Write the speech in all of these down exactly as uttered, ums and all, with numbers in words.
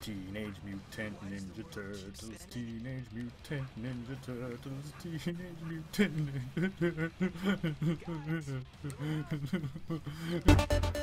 Teenage Mutant Ninja Turtles, Teenage Mutant Ninja Turtles, Teenage Mutant Ninja Turtles.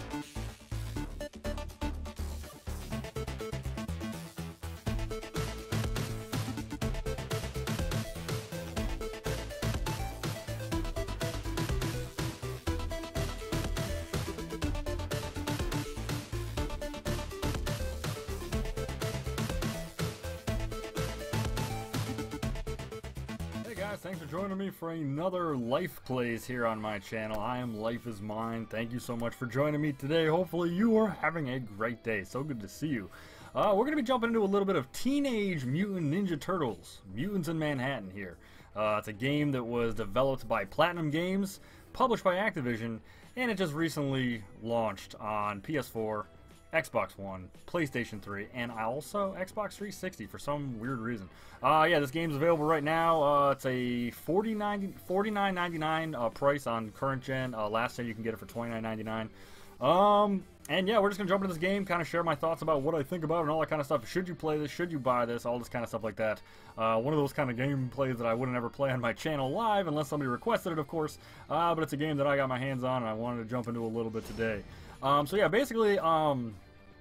Thanks for joining me for another LyfPlays here on my channel. I am Life is Mine. Thank you so much for joining me today. Hopefully you are having a great day. So good to see you. Uh, we're going to be jumping into a little bit of Teenage Mutant Ninja Turtles, Mutants in Manhattan here. Uh, it's a game that was developed by Platinum Games, published by Activision, and it just recently launched on P S four, Xbox One, PlayStation three, and also Xbox three sixty for some weird reason. Uh, yeah, this game's available right now. Uh, it's a forty-nine ninety-nine uh, price on current gen. Uh, last gen you can get it for twenty-nine ninety-nine. Um, and yeah, we're just gonna jump into this game, kind of share my thoughts about what I think about it and all that kind of stuff. Should you play this? Should you buy this? All this kind of stuff like that. Uh, one of those kind of gameplays that I wouldn't ever play on my channel live unless somebody requested it, of course. Uh, but it's a game that I got my hands on and I wanted to jump into a little bit today. Um, so yeah, basically, um,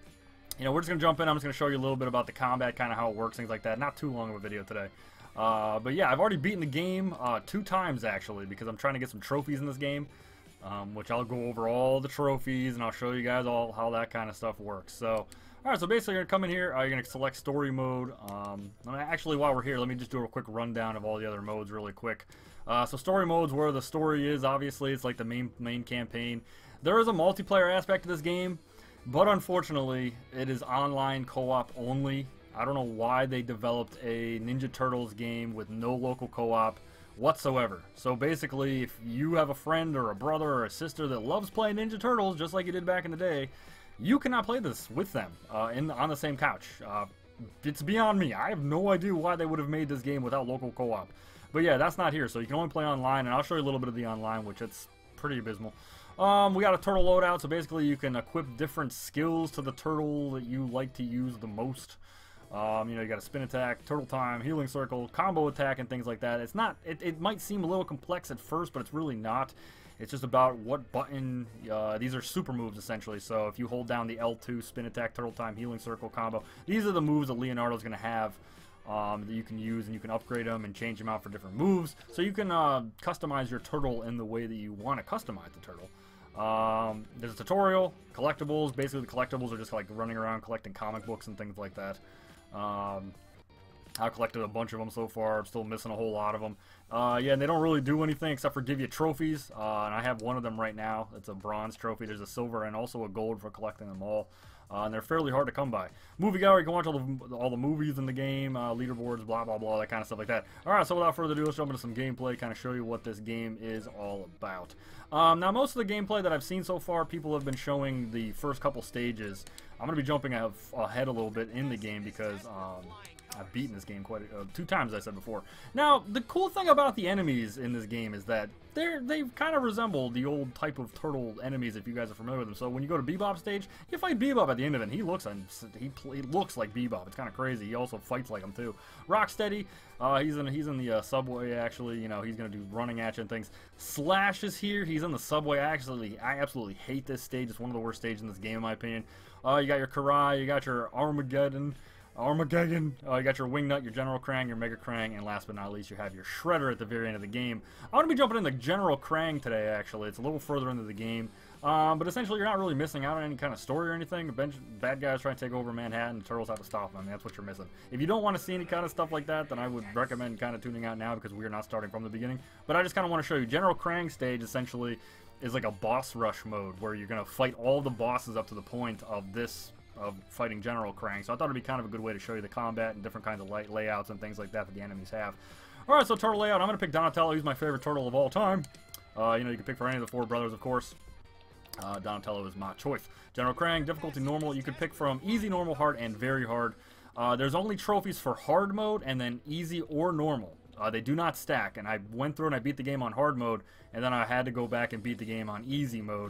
you know, we're just going to jump in. I'm just going to show you a little bit about the combat, kind of how it works, things like that. Not too long of a video today. Uh, but yeah, I've already beaten the game uh, two times, actually, because I'm trying to get some trophies in this game, um, which I'll go over all the trophies, and I'll show you guys all how that kind of stuff works. So, all right, so basically you're going to come in here. Uh, you're going to select story mode. Um, actually, while we're here, let me just do a quick rundown of all the other modes really quick. Uh, so story mode's where the story is, obviously. It's like the main, main campaign. There is a multiplayer aspect to this game. But unfortunately, it is online co-op only. I don't know why they developed a Ninja Turtles game with no local co-op whatsoever. So basically, if you have a friend or a brother or a sister that loves playing Ninja Turtles, just like you did back in the day, you cannot play this with them uh, in on the same couch. Uh, it's beyond me. I have no idea why they would have made this game without local co-op. But yeah, that's not here. So you can only play online, and I'll show you a little bit of the online, which it's pretty abysmal. Um, we got a turtle loadout, so basically you can equip different skills to the turtle that you like to use the most. Um, you know, you got a spin attack, turtle time, healing circle, combo attack, and things like that. It's not, it, it might seem a little complex at first, but it's really not. It's just about what button, uh, these are super moves essentially, so if you hold down the L two, spin attack, turtle time, healing circle, combo, these are the moves that Leonardo's going to have. Um, that you can use, and you can upgrade them and change them out for different moves. So you can uh, customize your turtle in the way that you want to customize the turtle. Um, there's a tutorial, collectibles. Basically, the collectibles are just like running around collecting comic books and things like that. Um, I've collected a bunch of them so far. I'm still missing a whole lot of them. Uh, yeah, and they don't really do anything except for give you trophies. Uh, and I have one of them right now. It's a bronze trophy. There's a silver and also a gold for collecting them all. Uh, and they're fairly hard to come by. Movie gallery, you can watch all the, all the movies in the game, uh, leaderboards, blah, blah, blah, that kind of stuff like that. Alright, so without further ado, let's jump into some gameplay, kind of show you what this game is all about. Um, now, most of the gameplay that I've seen so far, people have been showing the first couple stages. I'm going to be jumping ahead a little bit in the game because um, I've beaten this game quite uh, two times, as I said before. Now, the cool thing about the enemies in this game is that they're they kind of resemble the old type of turtle enemies, if you guys are familiar with them. So when you go to Bebop stage, you fight Bebop at the end of it. And he looks he, he looks like Bebop. It's kind of crazy. He also fights like him too. Rocksteady, uh, he's in he's in the uh, subway actually. You know, he's gonna do running at you and things. Slash is here. He's in the subway. I actually I absolutely hate this stage. It's one of the worst stages in this game in my opinion. Uh, you got your Karai, you got your Armageddon. Armageddon, uh, you got your Wingnut, your General Krang, your Mega Krang, and last but not least, you have your Shredder at the very end of the game. I'm going to be jumping into General Krang today, actually. It's a little further into the game. Um, but essentially, you're not really missing out on any kind of story or anything. A bunch of bad guys trying to take over Manhattan, the Turtles have to stop them. I mean, that's what you're missing. If you don't want to see any kind of stuff like that, then I would recommend kind of tuning out now because we're not starting from the beginning. But I just kind of want to show you. General Krang stage, essentially, is like a boss rush mode where you're going to fight all the bosses up to the point of this of fighting General Krang. So I thought it'd be kind of a good way to show you the combat and different kinds of light layouts and things like that that the enemies have. Alright, so turtle layout. I'm going to pick Donatello. He's my favorite turtle of all time. Uh, you know, you can pick for any of the four brothers, of course. Uh, Donatello is my choice. General Krang, difficulty normal. You can pick from easy, normal, hard, and very hard. Uh, there's only trophies for hard mode and then easy or normal. Uh, they do not stack, and I went through and I beat the game on hard mode, and then I had to go back and beat the game on easy mode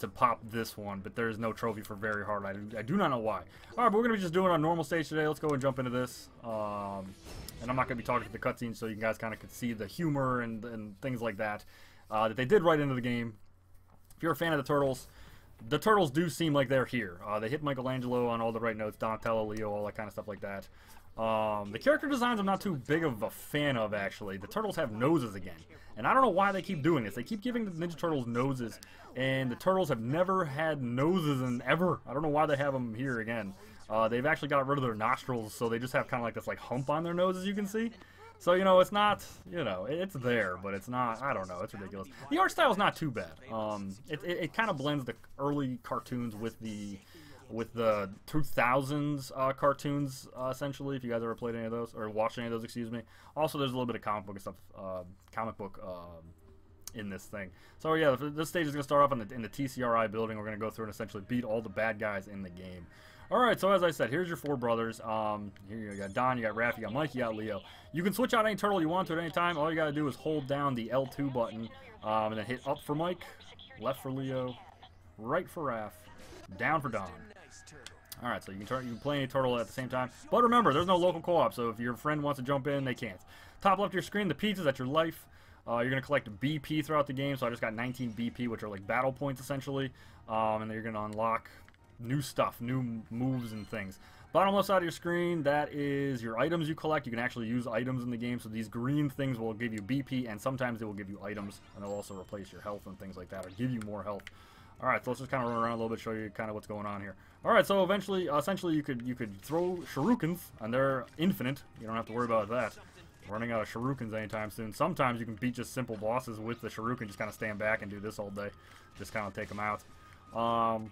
to pop this one, but there is no trophy for very hard. I do, I do not know why. All right, but we're gonna be just doing it on normal stage today. Let's go and jump into this. Um, and I'm not gonna be talking to the cutscenes, so you guys kind of can see the humor and, and things like that uh, that they did right into the game. If you're a fan of the Turtles, the Turtles do seem like they're here. Uh, they hit Michelangelo on all the right notes, Donatello, Leo, all that kind of stuff like that. Um, the character designs I'm not too big of a fan of, actually. The Turtles have noses again. And I don't know why they keep doing this. They keep giving the Ninja Turtles noses, and the Turtles have never had noses in ever. I don't know why they have them here again. Uh, they've actually got rid of their nostrils, so they just have kind of like this like hump on their nose, as you can see. So, you know, it's not, you know, it's there, but it's not, I don't know, it's ridiculous. The art style's not too bad. Um, it, it, it kind of blends the early cartoons with the with the two thousands uh, cartoons, uh, essentially, if you guys ever played any of those, or watched any of those, excuse me. Also, there's a little bit of comic book stuff, uh, comic book um, in this thing. So, yeah, this stage is going to start off in the, in the T C R I building. We're going to go through and essentially beat all the bad guys in the game. Alright, so as I said, here's your four brothers. Um, here you got Don, you got Raph, you got Mike, you got Leo. You can switch out any turtle you want to at any time. All you got to do is hold down the L two button, um, and then hit up for Mike, left for Leo, right for Raph, down for Don. Alright, so you can, turn, you can play any turtle at the same time. But remember, there's no local co-op, so if your friend wants to jump in, they can't. Top left of your screen, the pizzas, that's your life. Uh, you're going to collect B P throughout the game, so I just got nineteen B P, which are like battle points, essentially. Um, and then you're going to unlock new stuff, new moves and things. Bottom left side of your screen, that is your items you collect. You can actually use items in the game, so these green things will give you B P, and sometimes they will give you items, and they'll also replace your health and things like that, or give you more health. Alright, so let's just kind of run around a little bit, show you kind of what's going on here. Alright, so eventually, uh, essentially, you could you could throw shurikens, and they're infinite. You don't have to worry about that. Running out of shurikens anytime soon. Sometimes you can beat just simple bosses with the shuriken, just kind of stand back and do this all day. Just kind of take them out. Um...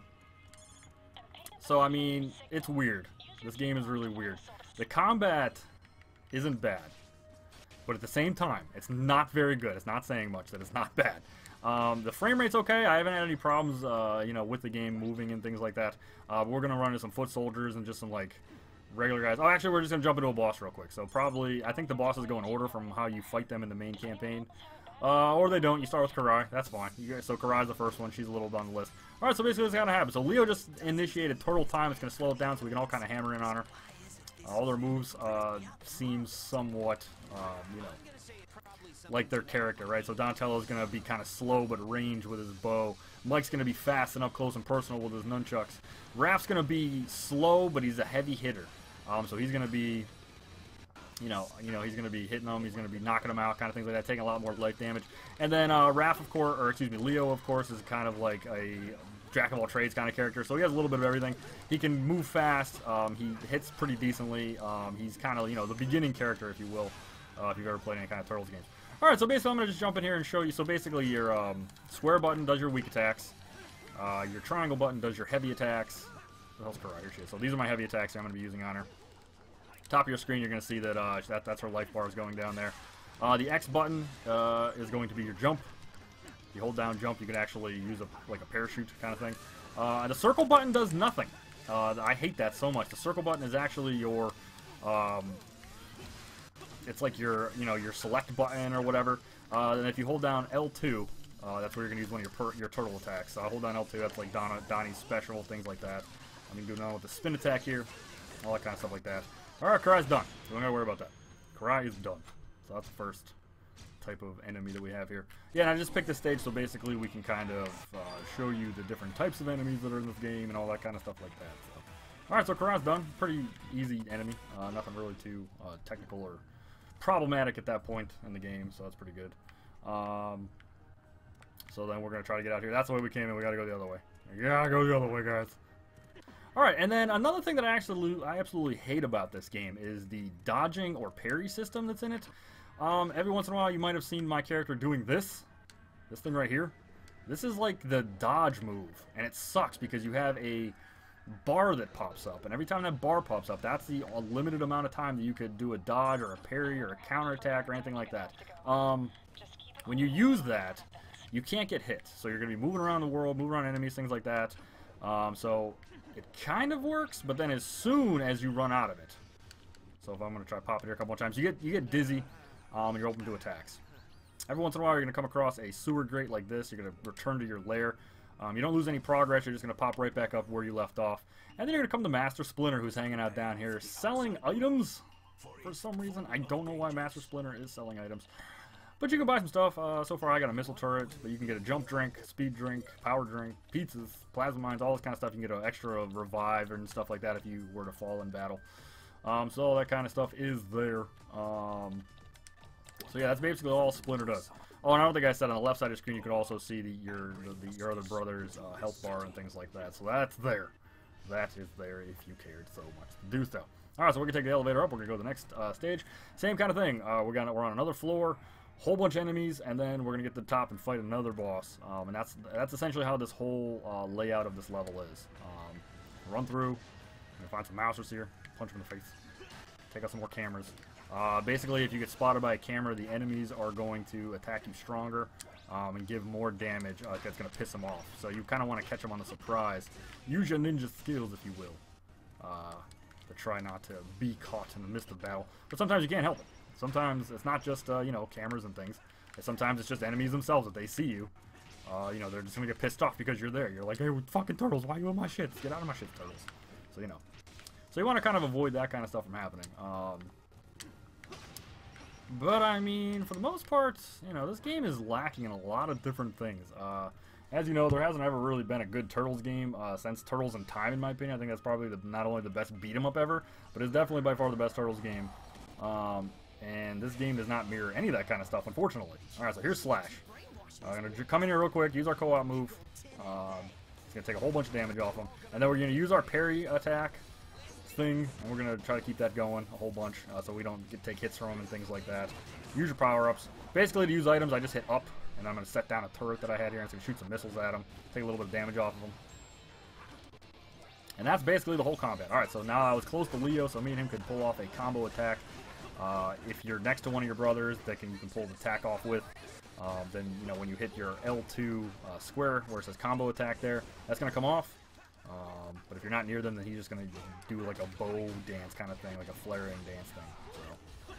So, I mean, it's weird. This game is really weird. The combat isn't bad. But at the same time, it's not very good. It's not saying much that it's not bad. Um, the frame rate's okay. I haven't had any problems, uh, you know, with the game moving and things like that. Uh, but we're going to run into some foot soldiers and just some, like, regular guys. Oh, actually, we're just going to jump into a boss real quick. So, probably, I think the bosses go in order from how you fight them in the main campaign. Uh, or they don't. You start with Karai. That's fine. You guys, so Karai's the first one. She's a little bit on the list. Alright, so basically what's going to happen. So Leo just initiated Turtle Time. It's going to slow it down so we can all kind of hammer in on her. Uh, all their moves uh, seem somewhat, um, you know, like their character, right? So Donatello's going to be kind of slow but range with his bow. Mike's going to be fast and up close and personal with his nunchucks. Raph's going to be slow, but he's a heavy hitter. Um, so he's going to be... You know, you know, he's going to be hitting them, he's going to be knocking them out, kind of things like that, taking a lot more life damage. And then uh, Raph, of course, or excuse me, Leo, of course, is kind of like a jack of all trades kind of character. So he has a little bit of everything. He can move fast. Um, he hits pretty decently. Um, he's kind of, you know, the beginning character, if you will, uh, if you've ever played any kind of Turtles games. All right, so basically, I'm going to just jump in here and show you. So basically, your um, square button does your weak attacks. Uh, your triangle button does your heavy attacks. What the hell's Karate? Here she is. So these are my heavy attacks that I'm going to be using on her. Top of your screen, you're going to see that, uh, that that's her life bar is going down there. Uh, the X button uh, is going to be your jump. You hold down jump, you can actually use a like a parachute kind of thing. Uh, the circle button does nothing. Uh, I hate that so much. The circle button is actually your, um, it's like your you know your select button or whatever. Uh, and if you hold down L two, uh, that's where you're going to use one of your per your turtle attacks. So I hold down L two. That's like Donna Donnie's special, things like that. I mean, do now with the spin attack here, all that kind of stuff like that. Alright, Karai's done. So we don't gotta worry about that. Karai is done. So that's the first type of enemy that we have here. Yeah, and I just picked this stage so basically we can kind of uh, show you the different types of enemies that are in this game and all that kind of stuff like that. So. Alright, so Karai's done. Pretty easy enemy. Uh, nothing really too uh, technical or problematic at that point in the game, so that's pretty good. Um, so then we're gonna try to get out here. That's the way we came in. We gotta go the other way. Yeah, go the other way, guys. Alright, and then another thing that I actually I absolutely hate about this game is the dodging or parry system that's in it. Um, every once in a while you might have seen my character doing this. This thing right here. This is like the dodge move, and it sucks because you have a bar that pops up, and every time that bar pops up, that's the limited amount of time that you could do a dodge or a parry or a counterattack or anything like that. Um, when you use that, you can't get hit, so you're going to be moving around the world, moving around enemies, things like that. Um, so... It kind of works, but then as soon as you run out of it. So if I'm going to try to pop it here a couple of times, you get you get dizzy, um, and you're open to attacks. Every once in a while, you're going to come across a sewer grate like this. You're going to return to your lair. Um, you don't lose any progress. You're just going to pop right back up where you left off. And then you're going to come to Master Splinter, who's hanging out down here, selling items for some reason. I don't know why Master Splinter is selling items. But you can buy some stuff. Uh, so far, I got a missile turret, but you can get a jump drink, speed drink, power drink, pizzas, plasma mines, all this kind of stuff. You can get an extra revive and stuff like that if you were to fall in battle. Um, so all that kind of stuff is there. Um, so yeah, that's basically all Splinter does. Oh, and I don't think I said on the left side of the screen you could also see the, your the, your other brother's uh, health bar and things like that. So that's there. That is there if you cared so much to do so. All right, so we're gonna take the elevator up. We're gonna go to the next uh, stage. Same kind of thing. Uh, we're gonna we're on another floor, whole bunch of enemies, and then we're gonna get to the top and fight another boss. Um, and that's that's essentially how this whole uh, layout of this level is. Um, run through. I'm gonna find some mousers here. Punch them in the face. Take out some more cameras. Uh, basically, if you get spotted by a camera, the enemies are going to attack you stronger um, and give more damage. Uh, that's going to piss them off. So you kind of want to catch them on the surprise. Use your ninja skills, if you will, uh, to try not to be caught in the midst of battle. But sometimes you can't help it. Sometimes it's not just uh, you know, cameras and things. Sometimes it's just enemies themselves. If they see you, uh, you know, they're just going to get pissed off because you're there. You're like, hey, fucking turtles, why are you in my shit? Get out of my shit, turtles. So you know. So you want to kind of avoid that kind of stuff from happening. Um, But, I mean, for the most part, you know, this game is lacking in a lot of different things. Uh, as you know, there hasn't ever really been a good Turtles game uh, since Turtles in Time, in my opinion. I think that's probably the, not only the best beat-em-up ever, but it's definitely by far the best Turtles game. Um, and this game does not mirror any of that kind of stuff, unfortunately. Alright, so here's Slash. I'm uh, going to come in here real quick, use our co-op move. Um, it's going to take a whole bunch of damage off him. And then we're going to use our parry attack thing, and we're gonna try to keep that going a whole bunch uh, so we don't get take hits from them and things like that. Use your power-ups. Basically, to use items, I just hit up, and I'm gonna set down a turret that I had here, and it's gonna shoot some missiles at them, take a little bit of damage off of them, and that's basically the whole combat. All right, so now I was close to Leo, so me and him could pull off a combo attack. Uh, if you're next to one of your brothers that can you can pull the attack off with, uh, then you know when you hit your L two uh, square where it says combo attack there, that's gonna come off. Um, but if you're not near them, then he's just going to do like a bow dance kind of thing, like a flaring dance thing. So.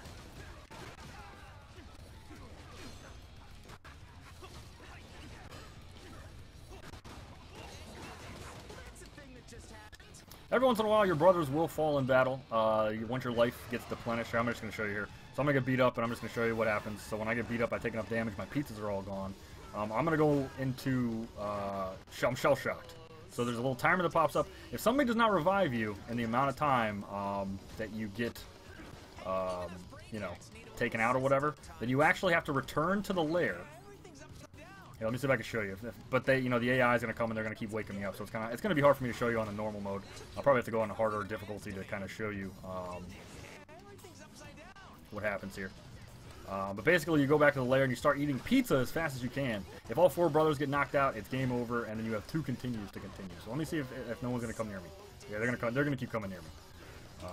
Every once in a while, your brothers will fall in battle. Uh, once your life gets deplenished, I'm just going to show you here. So I'm going to get beat up, and I'm just going to show you what happens. So when I get beat up, I take enough damage, my pizzas are all gone. Um, I'm going to go into, uh, I'm shell-shocked. So there's a little timer that pops up. If somebody does not revive you in the amount of time um, that you get, um, you know, taken out or whatever, then you actually have to return to the lair. Here, let me see if I can show you. If, but they, you know, the A I is going to come and they're going to keep waking me up. So it's kind of, it's going to be hard for me to show you on the normal mode. I'll probably have to go on a harder difficulty to kind of show you um, what happens here. Uh, but basically, you go back to the lair and you start eating pizza as fast as you can. If all four brothers get knocked out, it's game over, and then you have two continues to continue. So let me see if, if no one's gonna come near me. Yeah, they're gonna come, they're gonna keep coming near me. Um,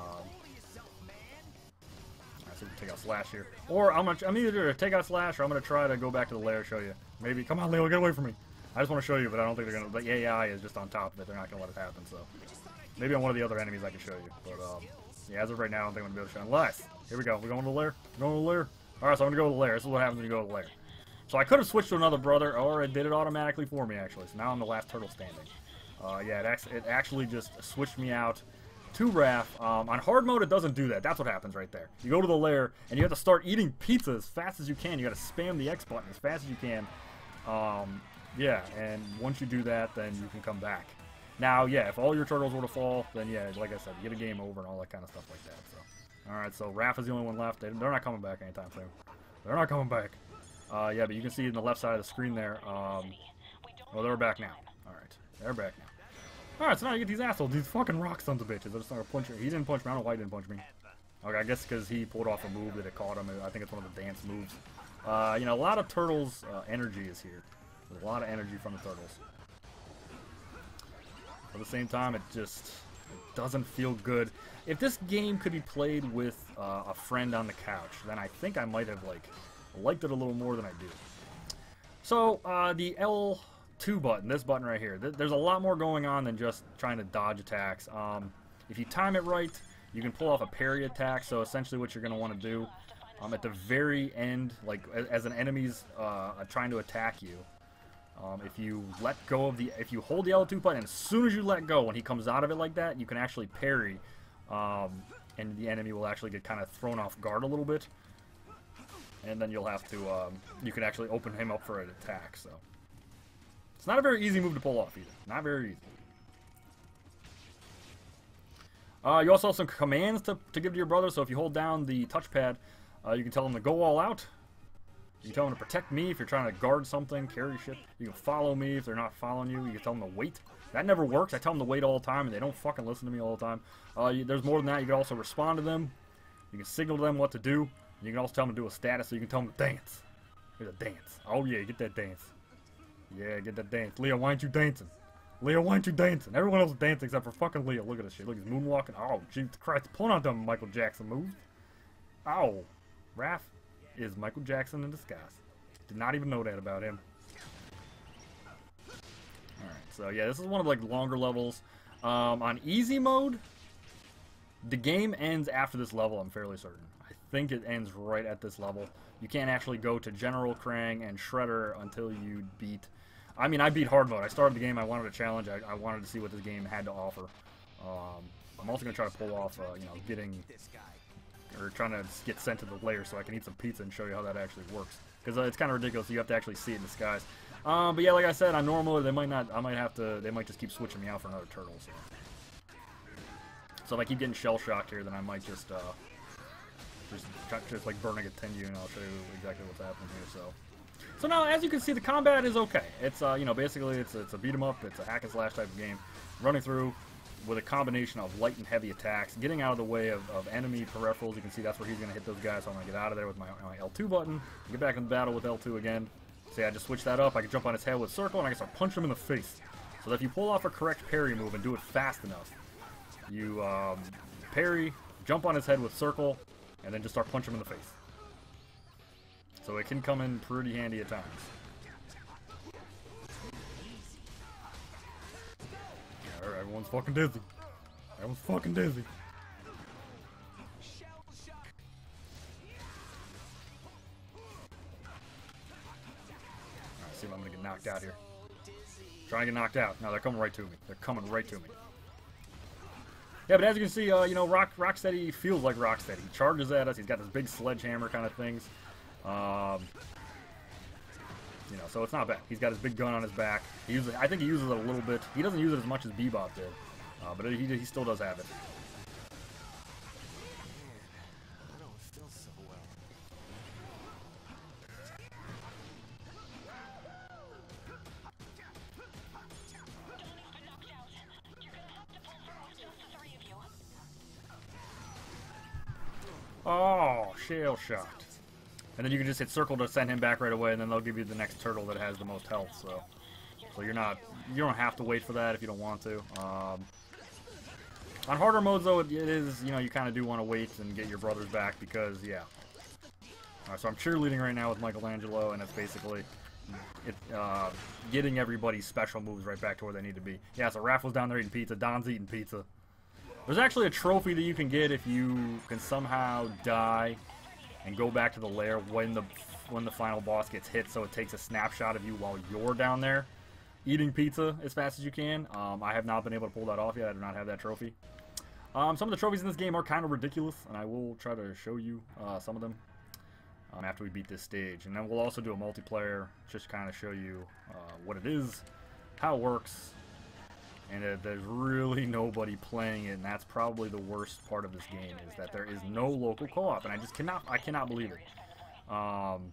Alright, so we can take out Slash here, or I'm gonna I'm either gonna take out Slash or I'm gonna try to go back to the lair and show you. Maybe come on, Leo, get away from me. I just want to show you, but I don't think they're gonna. The A I is just on top of it. They're not gonna let it happen. So maybe on one of the other enemies I can show you. But um, yeah, as of right now, I don't think I'm gonna be able to show. Unless here we go. We're going to the lair. We're going to the lair. Alright, so I'm going to go to the lair. This is what happens when you go to the lair. So I could have switched to another brother, or it did it automatically for me, actually. So now I'm the last turtle standing. Uh, yeah, it, ac it actually just switched me out to Raph. Um, on hard mode, it doesn't do that. That's what happens right there. You go to the lair, and you have to start eating pizza as fast as you can. You got to spam the X button as fast as you can. Um, yeah, and once you do that, then you can come back. Now, yeah, if all your turtles were to fall, then yeah, like I said, you get a game over and all that kind of stuff like that. So. Alright, so Raph is the only one left. They, they're not coming back anytime soon. They're not coming back. Uh, yeah, but you can see in the left side of the screen there. Um, oh, they're back now. Alright, they're back now. Alright, so now you get these assholes. These fucking rock sons of bitches. They're just not gonna punch you. He didn't punch me. I don't know why he didn't punch me. Okay, I guess because he pulled off a move that it caught him. I think it's one of the dance moves. Uh, you know, a lot of Turtles' uh, energy is here. There's a lot of energy from the Turtles. At the same time, it just it doesn't feel good. If this game could be played with uh, a friend on the couch, then I think I might have like liked it a little more than I do. So uh, the L two button, this button right here, th there's a lot more going on than just trying to dodge attacks. Um, if you time it right, you can pull off a parry attack. So essentially, what you're going to want to do um, at the very end, like as an enemy's uh, trying to attack you. Um, if you let go of the, if you hold the L two button, and as soon as you let go, when he comes out of it like that, you can actually parry, um, and the enemy will actually get kind of thrown off guard a little bit, and then you'll have to, um, you can actually open him up for an attack. So it's not a very easy move to pull off either. Not very easy. Uh, you also have some commands to, to give to your brother. So if you hold down the touchpad, uh, you can tell him to go all out. You can tell them to protect me if you're trying to guard something, carry shit. You can follow me if they're not following you. You can tell them to wait. That never works. I tell them to wait all the time, and they don't fucking listen to me all the time. Uh, you, there's more than that. You can also respond to them. You can signal to them what to do. You can also tell them to do a status, so you can tell them to dance. Here's a dance. Oh, yeah, get that dance. Yeah, get that dance. Leo, why aren't you dancing? Leo, why aren't you dancing? Everyone else is dancing except for fucking Leo. Look at this shit. Look, he's moonwalking. Oh, Jesus Christ. Pulling out them Michael Jackson moves. Ow. Raph is Michael Jackson in disguise. Did not even know that about him. Alright, so yeah, this is one of like longer levels. Um, on easy mode, the game ends after this level, I'm fairly certain. I think it ends right at this level. You can't actually go to General Krang and Shredder until you beat... I mean, I beat hard mode. I started the game, I wanted a challenge, I, I wanted to see what this game had to offer. Um, I'm also going to try to pull off, uh, you know, getting... or trying to get sent to the lair so I can eat some pizza and show you how that actually works. Because uh, it's kind of ridiculous. You have to actually see it in disguise. Um, but yeah, like I said, on normal, they might not. I might have to. They might just keep switching me out for another turtle. So, so if I keep getting shell shocked here, then I might just, uh, just, just like burn a continue, and I'll show you exactly what's happening here. So, so now as you can see, the combat is okay. It's uh, you know, basically it's it's a beat 'em up. It's a hack and slash type of game, running through with a combination of light and heavy attacks, getting out of the way of, of enemy peripherals. You can see that's where he's going to hit those guys, so I'm going to get out of there with my, my L two button, get back in the battle with L two again. See, I just switched that up. I can jump on his head with circle, and I can start punching him in the face. So that if you pull off a correct parry move and do it fast enough, you um, parry, jump on his head with circle, and then just start punching him in the face. So it can come in pretty handy at times. Alright, everyone's fucking dizzy. Everyone's fucking dizzy. Alright, see if I'm gonna get knocked out here. Trying to get knocked out. No, they're coming right to me. They're coming right to me. Yeah, but as you can see, uh, you know, Rock Rocksteady feels like Rocksteady. He charges at us. He's got this big sledgehammer kind of things. Um, you know, so it's not bad. He's got his big gun on his back. He uses, I think he uses it a little bit. He doesn't use it as much as Bebop did, uh, but he, he still does have it. Oh, shell shocked. And then you can just hit circle to send him back right away, and then they'll give you the next turtle that has the most health. So, so you're not, you don't have to wait for that if you don't want to. Um, on harder modes, though, it, it is, you know, you kind of do want to wait and get your brothers back because, yeah. Alright, so I'm cheerleading right now with Michelangelo, and it's basically it, uh, getting everybody's special moves right back to where they need to be. Yeah, so Raph was down there eating pizza. Don's eating pizza. There's actually a trophy that you can get if you can somehow die and go back to the lair when the when the final boss gets hit, so it takes a snapshot of you while you're down there eating pizza as fast as you can. Um, I have not been able to pull that off yet. I do not have that trophy. Um, some of the trophies in this game are kind of ridiculous, and I will try to show you uh, some of them um, after we beat this stage. And then we'll also do a multiplayer, just to kind of show you uh, what it is, how it works, and uh, there's really nobody playing it, and that's probably the worst part of this game, is that there is no local co-op, and I just cannot, I cannot believe it. Um,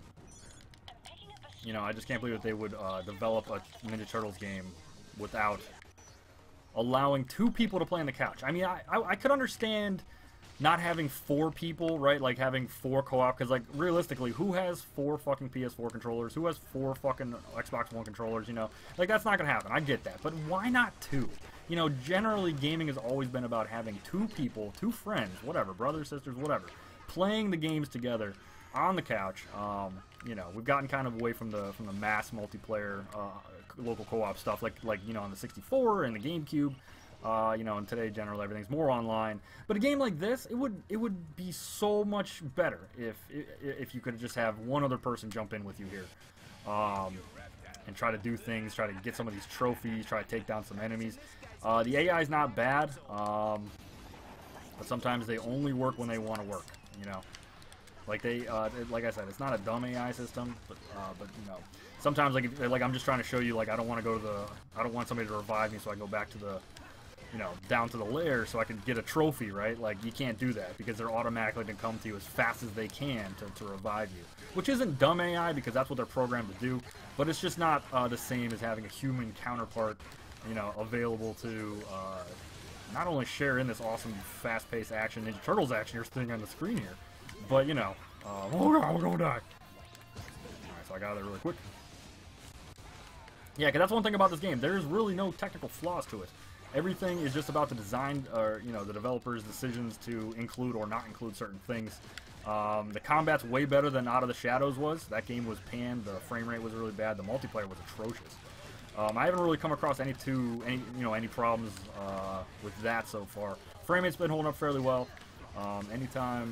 you know, I just can't believe that they would uh, develop a Ninja Turtles game without allowing two people to play on the couch. I mean, I, I, I could understand not having four people, right? Like having four co-op, because like realistically, who has four fucking P S four controllers? Who has four fucking Xbox One controllers? You know, like that's not gonna happen. I get that, but why not two? You know, generally gaming has always been about having two people, two friends, whatever, brothers, sisters, whatever, playing the games together on the couch. Um, you know, we've gotten kind of away from the from the mass multiplayer uh, local co-op stuff, like like you know on the sixty-four and the GameCube. Uh, you know, and today, generally, everything's more online. But a game like this, it would it would be so much better if if you could just have one other person jump in with you here. Um, and try to do things, try to get some of these trophies, try to take down some enemies. Uh, the A I is not bad, um, but sometimes they only work when they want to work, you know. Like they, uh, it, like I said, it's not a dumb A I system, but, uh, but you know, sometimes like, if, like I'm just trying to show you, like I don't want to go to the, I don't want somebody to revive me, so I go back to the, you know, down to the lair so I can get a trophy, right? Like you can't do that because they're automatically going to come to you as fast as they can to, to revive you, which isn't dumb A I because that's what they're programmed to do, but it's just not uh, the same as having a human counterpart, you know, available to uh, not only share in this awesome fast-paced action, Ninja Turtles action you're seeing on the screen here, but, you know, uh, oh god, we're gonna die. Alright, so I got there really quick. Yeah, because that's one thing about this game. There's really no technical flaws to it. Everything is just about the design, or, you know, the developers' decisions to include or not include certain things. Um, the combat's way better than Out of the Shadows was. That game was panned. The frame rate was really bad. The multiplayer was atrocious. Um, I haven't really come across any two, any you know, any problems uh, with that so far. Frame rate's been holding up fairly well. Um, anytime,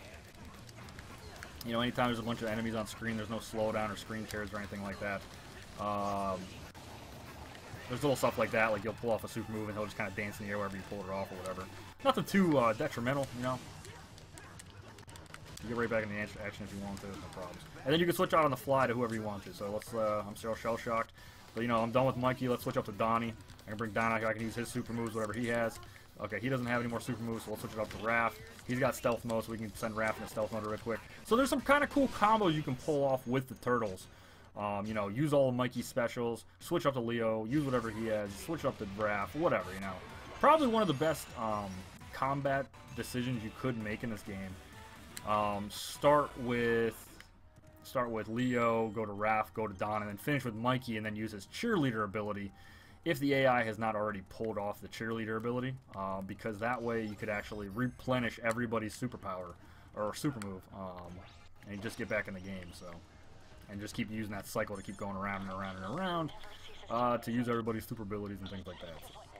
you know, anytime there's a bunch of enemies on screen, there's no slowdown or screen tears or anything like that. Um, there's little stuff like that, like you'll pull off a super move and he'll just kind of dance in the air wherever you pull it off or whatever. Nothing too uh, detrimental, you know. You get right back in the action if you want to, no problems. And then you can switch out on the fly to whoever you want to. So let's, uh, I'm still shell shocked. But, you know, I'm done with Mikey. Let's switch up to Donnie. I can bring Donnie. I can use his super moves, whatever he has. Okay, he doesn't have any more super moves, so we'll switch it up to Raph. He's got stealth mode, so we can send Raph into stealth mode real quick. So there's some kind of cool combos you can pull off with the Turtles. Um, you know, use all of Mikey's specials, switch up to Leo, use whatever he has, switch up to Raph, whatever, you know. Probably one of the best um, combat decisions you could make in this game. Um, start with... Start with Leo, go to Raph, go to Don, and then finish with Mikey, and then use his cheerleader ability if the A I has not already pulled off the cheerleader ability, uh, because that way you could actually replenish everybody's superpower, or super move, um, and just get back in the game, so. And just keep using that cycle to keep going around and around and around, uh, to use everybody's super abilities and things like that.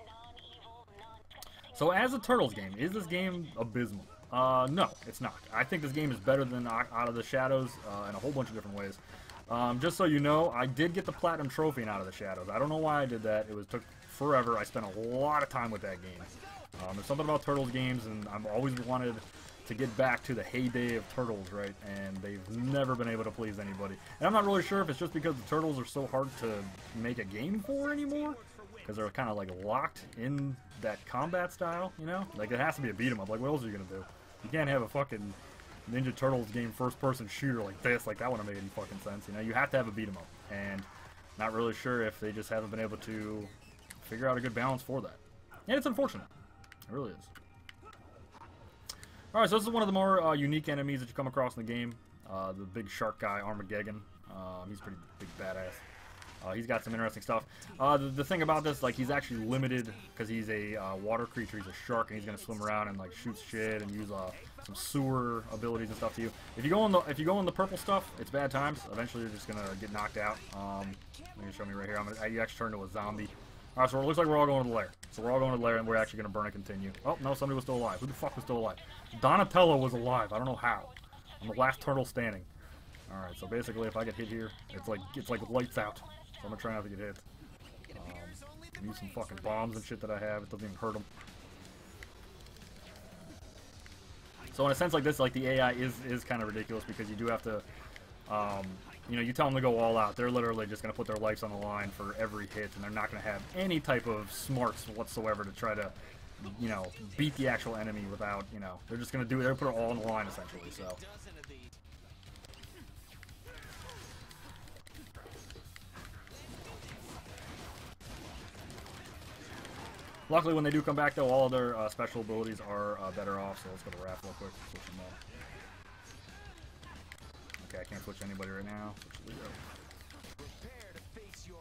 So as a Turtles game, is this game abysmal? Uh, no, it's not. I think this game is better than Out of the Shadows uh, in a whole bunch of different ways. Um, just so you know, I did get the Platinum Trophy in Out of the Shadows. I don't know why I did that. It was took forever. I spent a lot of time with that game. Um, there's something about Turtles games, and I've always wanted to get back to the heyday of Turtles, right? And they've never been able to please anybody. And I'm not really sure if it's just because the Turtles are so hard to make a game for anymore, because they're kind of like locked in that combat style, you know? Like, it has to be a beat 'em up. Like, what else are you gonna do? You can't have a fucking Ninja Turtles game first-person shooter like this. Like, that wouldn't make any fucking sense, you know? You have to have a beat 'em up. And not really sure if they just haven't been able to figure out a good balance for that. And it's unfortunate. It really is. Alright, so this is one of the more uh, unique enemies that you come across in the game. Uh, the big shark guy, Armageddon. Uh, he's a pretty big badass. Uh, he's got some interesting stuff. Uh, the, the thing about this, like, he's actually limited because he's a uh, water creature. He's a shark, and he's gonna swim around and like shoot shit and use uh, some sewer abilities and stuff to you. If you go on the if you go on the purple stuff, it's bad times. Eventually, you're just gonna get knocked out. Um, let me show me right here. I'm gonna, you actually turn into a zombie. All right, so it looks like we're all going to the lair. So we're all going to the lair, and we're actually gonna burn and continue. Oh no, somebody was still alive. Who the fuck was still alive? Donatello was alive. I don't know how. I'm the last turtle standing. All right, so basically, if I get hit here, it's like it's like lights out. So I'm gonna try not to get hit. Um, use some fucking bombs and shit that I have. It doesn't even hurt them. So in a sense like this, like the A I is is kind of ridiculous because you do have to, um, you know, you tell them to go all out. They're literally just gonna put their lives on the line for every hit, and they're not gonna have any type of smarts whatsoever to try to, you know, beat the actual enemy without, you know, they're just gonna do it. They're gonna put it all on the line essentially. So. Luckily, when they do come back, though, all of their uh, special abilities are uh, better off, so let's go to Raph real quick. Switch them all. Okay, I can't switch anybody right now. Switch Leo.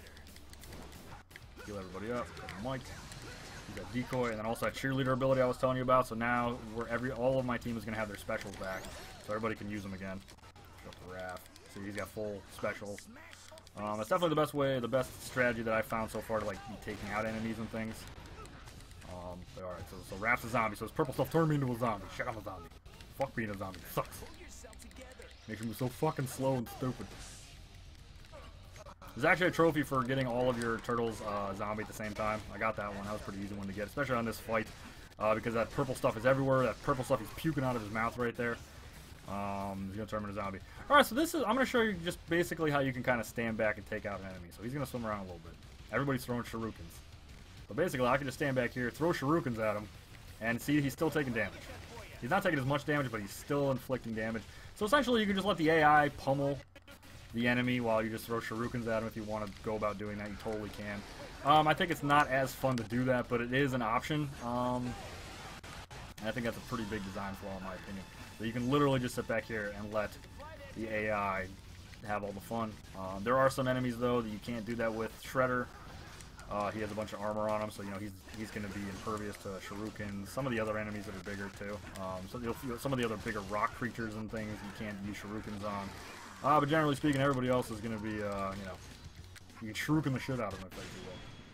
Heal everybody up. Mike. You got Decoy, and then also that cheerleader ability I was telling you about, so now we're every all of my team is going to have their specials back, so everybody can use them again. Go to Raph. See, he's got full specials. Um, that's definitely the best way, the best strategy that I've found so far to, like, be taking out enemies and things. Um, but alright, so, so Raph's a zombie, so his purple stuff turned me into a zombie. Shit, I'm a zombie. Fuck being a zombie. Sucks. Makes me so fucking slow and stupid. There's actually a trophy for getting all of your turtles uh, zombie at the same time. I got that one. That was a pretty easy one to get, especially on this fight. Uh, because that purple stuff is everywhere. That purple stuff he's puking out of his mouth right there. Um, he's going to turn him into a zombie. Alright, so this is, I'm going to show you just basically how you can kind of stand back and take out an enemy. So he's going to swim around a little bit. Everybody's throwing shurikens. So basically, I can just stand back here, throw shurikens at him, and see he's still taking damage. He's not taking as much damage, but he's still inflicting damage. So essentially, you can just let the A I pummel the enemy while you just throw shurikens at him. If you want to go about doing that, you totally can. Um, I think it's not as fun to do that, but it is an option. Um, and I think that's a pretty big design flaw, in my opinion. So you can literally just sit back here and let the A I have all the fun. Um, there are some enemies, though, that you can't do that with. Shredder, uh, he has a bunch of armor on him, so you know he's he's going to be impervious to shurikens. Some of the other enemies that are bigger, too. Um, so you'll feel some of the other bigger rock creatures and things you can't use shurikens on. Uh, but generally speaking, everybody else is going to be, uh, you know, you can shuriken the shit out of them if they do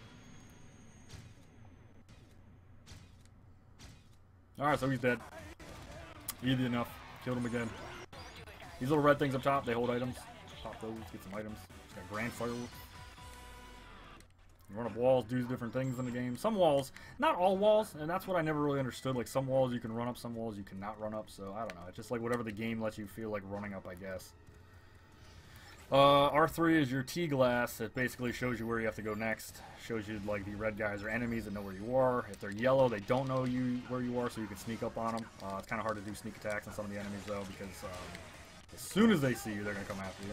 well. Alright, so he's dead. Easy enough. Killed him again. These little red things up top, they hold items. Pop those, get some items. It's got grand fireworks. You run up walls, do different things in the game. Some walls, not all walls, and that's what I never really understood. Like, some walls you can run up, some walls you cannot run up, so I don't know. It's just like whatever the game lets you feel like running up, I guess. Uh, R three is your T-glass. It basically shows you where you have to go next. Shows you, like, the red guys are enemies that know where you are. If they're yellow, they don't know you where you are, so you can sneak up on them. Uh, it's kind of hard to do sneak attacks on some of the enemies, though, because um, as soon as they see you, they're going to come after you.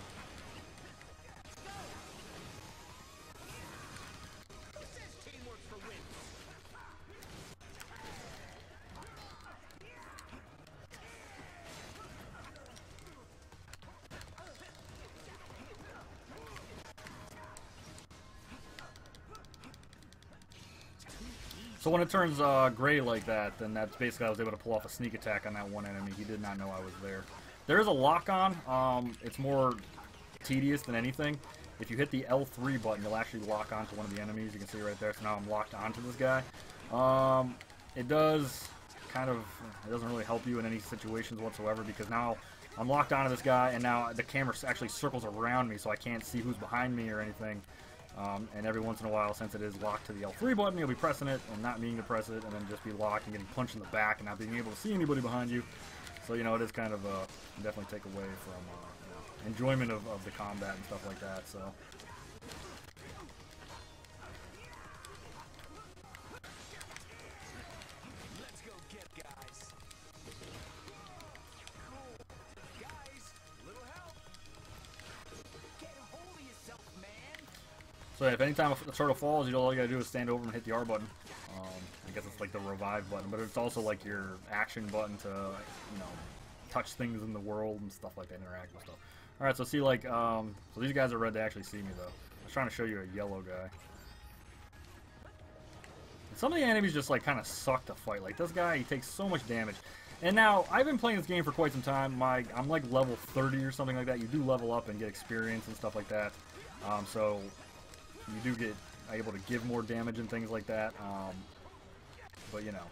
So when it turns uh, gray like that, then that's basically I was able to pull off a sneak attack on that one enemy. He did not know I was there. There is a lock-on. Um, it's more tedious than anything. If you hit the L three button, you'll actually lock onto one of the enemies. You can see right there. So now I'm locked onto this guy. Um, it does kind of, it doesn't really help you in any situations whatsoever because now I'm locked onto this guy and now the camera actually circles around me so I can't see who's behind me or anything. Um, and every once in a while, since it is locked to the L three button, you'll be pressing it and not meaning to press it, and then just be locked and getting punched in the back and not being able to see anybody behind you. So, you know, it is kind of, uh, definitely take away from, uh, you know, enjoyment of, of the combat and stuff like that, so. So yeah, if any time a turtle falls, you know, all you gotta do is stand over and hit the R button. Um, I guess it's like the revive button, but it's also like your action button to, you know, touch things in the world and stuff like that, interact with stuff. Alright, so see like, um, so these guys are red, they actually see me though. I was trying to show you a yellow guy. And some of the enemies just like kind of suck to fight. Like this guy, he takes so much damage. And now, I've been playing this game for quite some time. My, I'm like level thirty or something like that. You do level up and get experience and stuff like that. Um, so... You do get able to give more damage and things like that, um, but you know.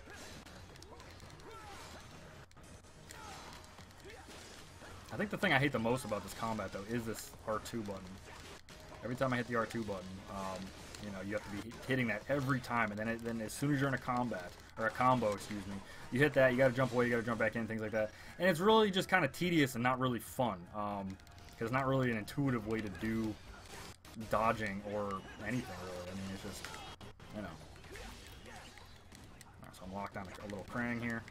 I think the thing I hate the most about this combat, though, is this R two button. Every time I hit the R two button, um, you know, you have to be hitting that every time, and then, it, then as soon as you're in a combat, or a combo, excuse me, you hit that, you gotta jump away, you gotta jump back in, things like that. And it's really just kind of tedious and not really fun, um, because it's not really an intuitive way to do dodging or anything really. I mean, it's just, you know. Right, so I'm locked on a, a little Krang here.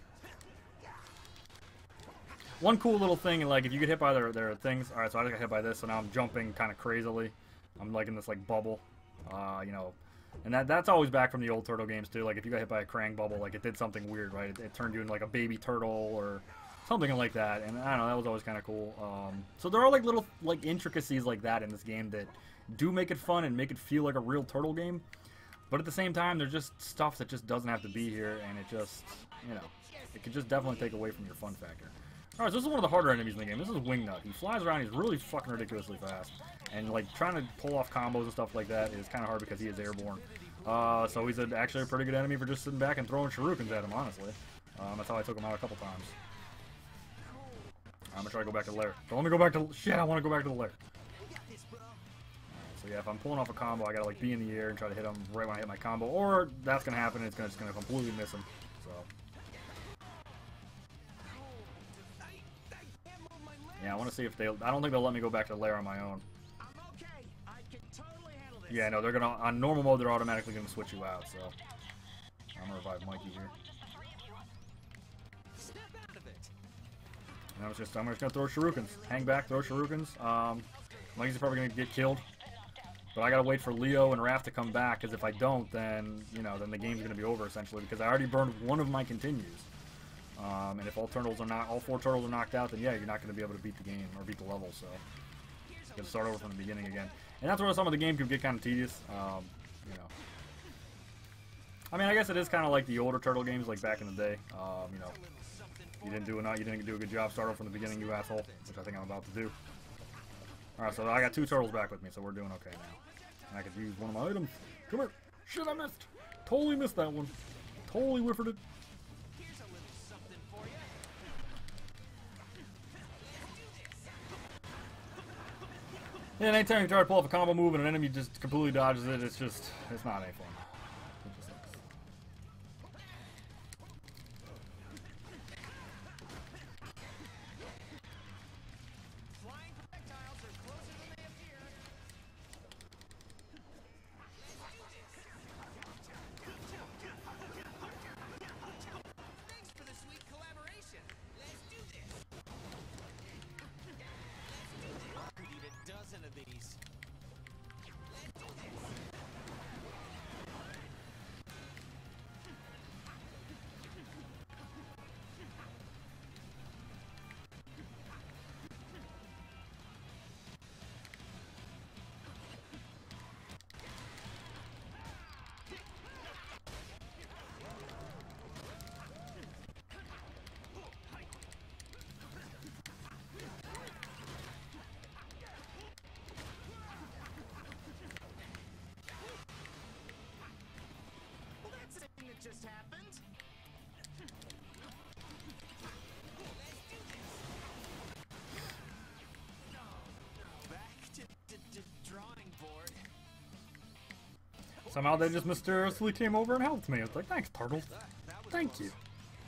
One cool little thing, like if you get hit by their, their things, alright, so I just got hit by this, so now I'm jumping kind of crazily. I'm like in this like bubble, uh, you know, and that that's always back from the old Turtle games too. Like if you got hit by a Krang bubble, like it did something weird, right? It, it turned you into like a baby turtle or something like that, and I don't know, that was always kind of cool. Um, so there are like little like intricacies like that in this game that do make it fun and make it feel like a real Turtle game, but at the same time, there's just stuff that just doesn't have to be here, and it just, you know, it could just definitely take away from your fun factor. Alright, so this is one of the harder enemies in the game. This is Wingnut. He flies around, he's really fucking ridiculously fast, and like trying to pull off combos and stuff like that is kind of hard because he is airborne. Uh, so he's a, actually a pretty good enemy for just sitting back and throwing shurikens at him, honestly. Um, that's how I took him out a couple times. I'm gonna try to go back to the lair. Don't let me go back to... Shit, I want to go back to the lair. So yeah, if I'm pulling off a combo, I gotta like be in the air and try to hit him right when I hit my combo, or that's gonna happen and it's gonna, just gonna completely miss him. So yeah, I want to see if they. I don't think they'll let me go back to the lair on my own. Yeah, no, they're gonna on normal mode. They're automatically gonna switch you out. So I'm gonna revive Mikey here. And I was just, I'm just gonna throw shurikens. Hang back, throw shurikens. Um, Mikey's probably gonna get killed. But I gotta wait for Leo and Raph to come back, because if I don't, then, you know, then the game's gonna be over, essentially, because I already burned one of my continues. Um, and if all turtles are not, all four turtles are knocked out, then yeah, you're not gonna be able to beat the game, or beat the level, so. You gotta start over from the beginning again. And that's where some of the game can get kind of tedious, um, you know. I mean, I guess it is kind of like the older turtle games, like back in the day, um, you know. You didn't do enough, you didn't do a good job, start over from the beginning, you asshole, which I think I'm about to do. Alright, so I got two turtles back with me, so we're doing okay now. And I could use one of my items. Come here! Shit, I missed! Totally missed that one. Totally whiffed it. Yeah, and anytime you try to pull off a combo move and an enemy just completely dodges it, it's just, it's not any fun. It just sucks. Just happened. Back to the drawing board. Somehow they just mysteriously came over and helped me. It's like, thanks, turtles. Thank you.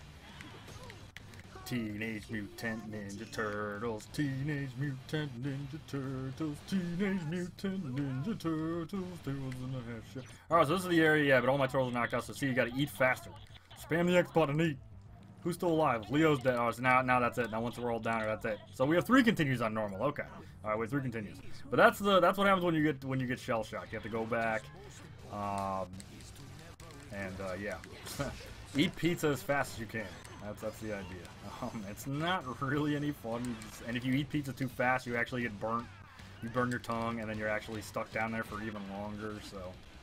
Teenage Mutant Ninja Turtles, Teenage Mutant Ninja Turtles, Teenage Mutant Ninja Turtles, Turtles in the half shell. Alright, so this is the area, yeah, but all my turtles are knocked out, so see, you gotta eat faster. Spam the X button and eat. Who's still alive? Leo's dead. Oh, so now, now that's it. Now once we're all down here, that's it. So we have three continues on normal. Okay. Alright, wait, three continues. But that's the that's what happens when you get when you get shell shocked. You have to go back. Um, and uh, yeah, eat pizza as fast as you can. That's that's the idea. Um, it's not really any fun. You just, and if you eat pizza too fast, you actually get burnt. You burn your tongue, and then you're actually stuck down there for even longer. So,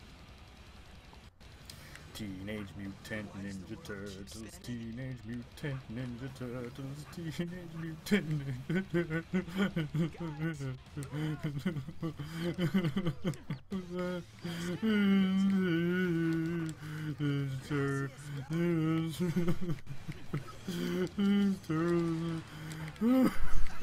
Teenage Mutant Ninja Turtles, Teenage Mutant Ninja Turtles, Teenage Mutant Ninja Turtles.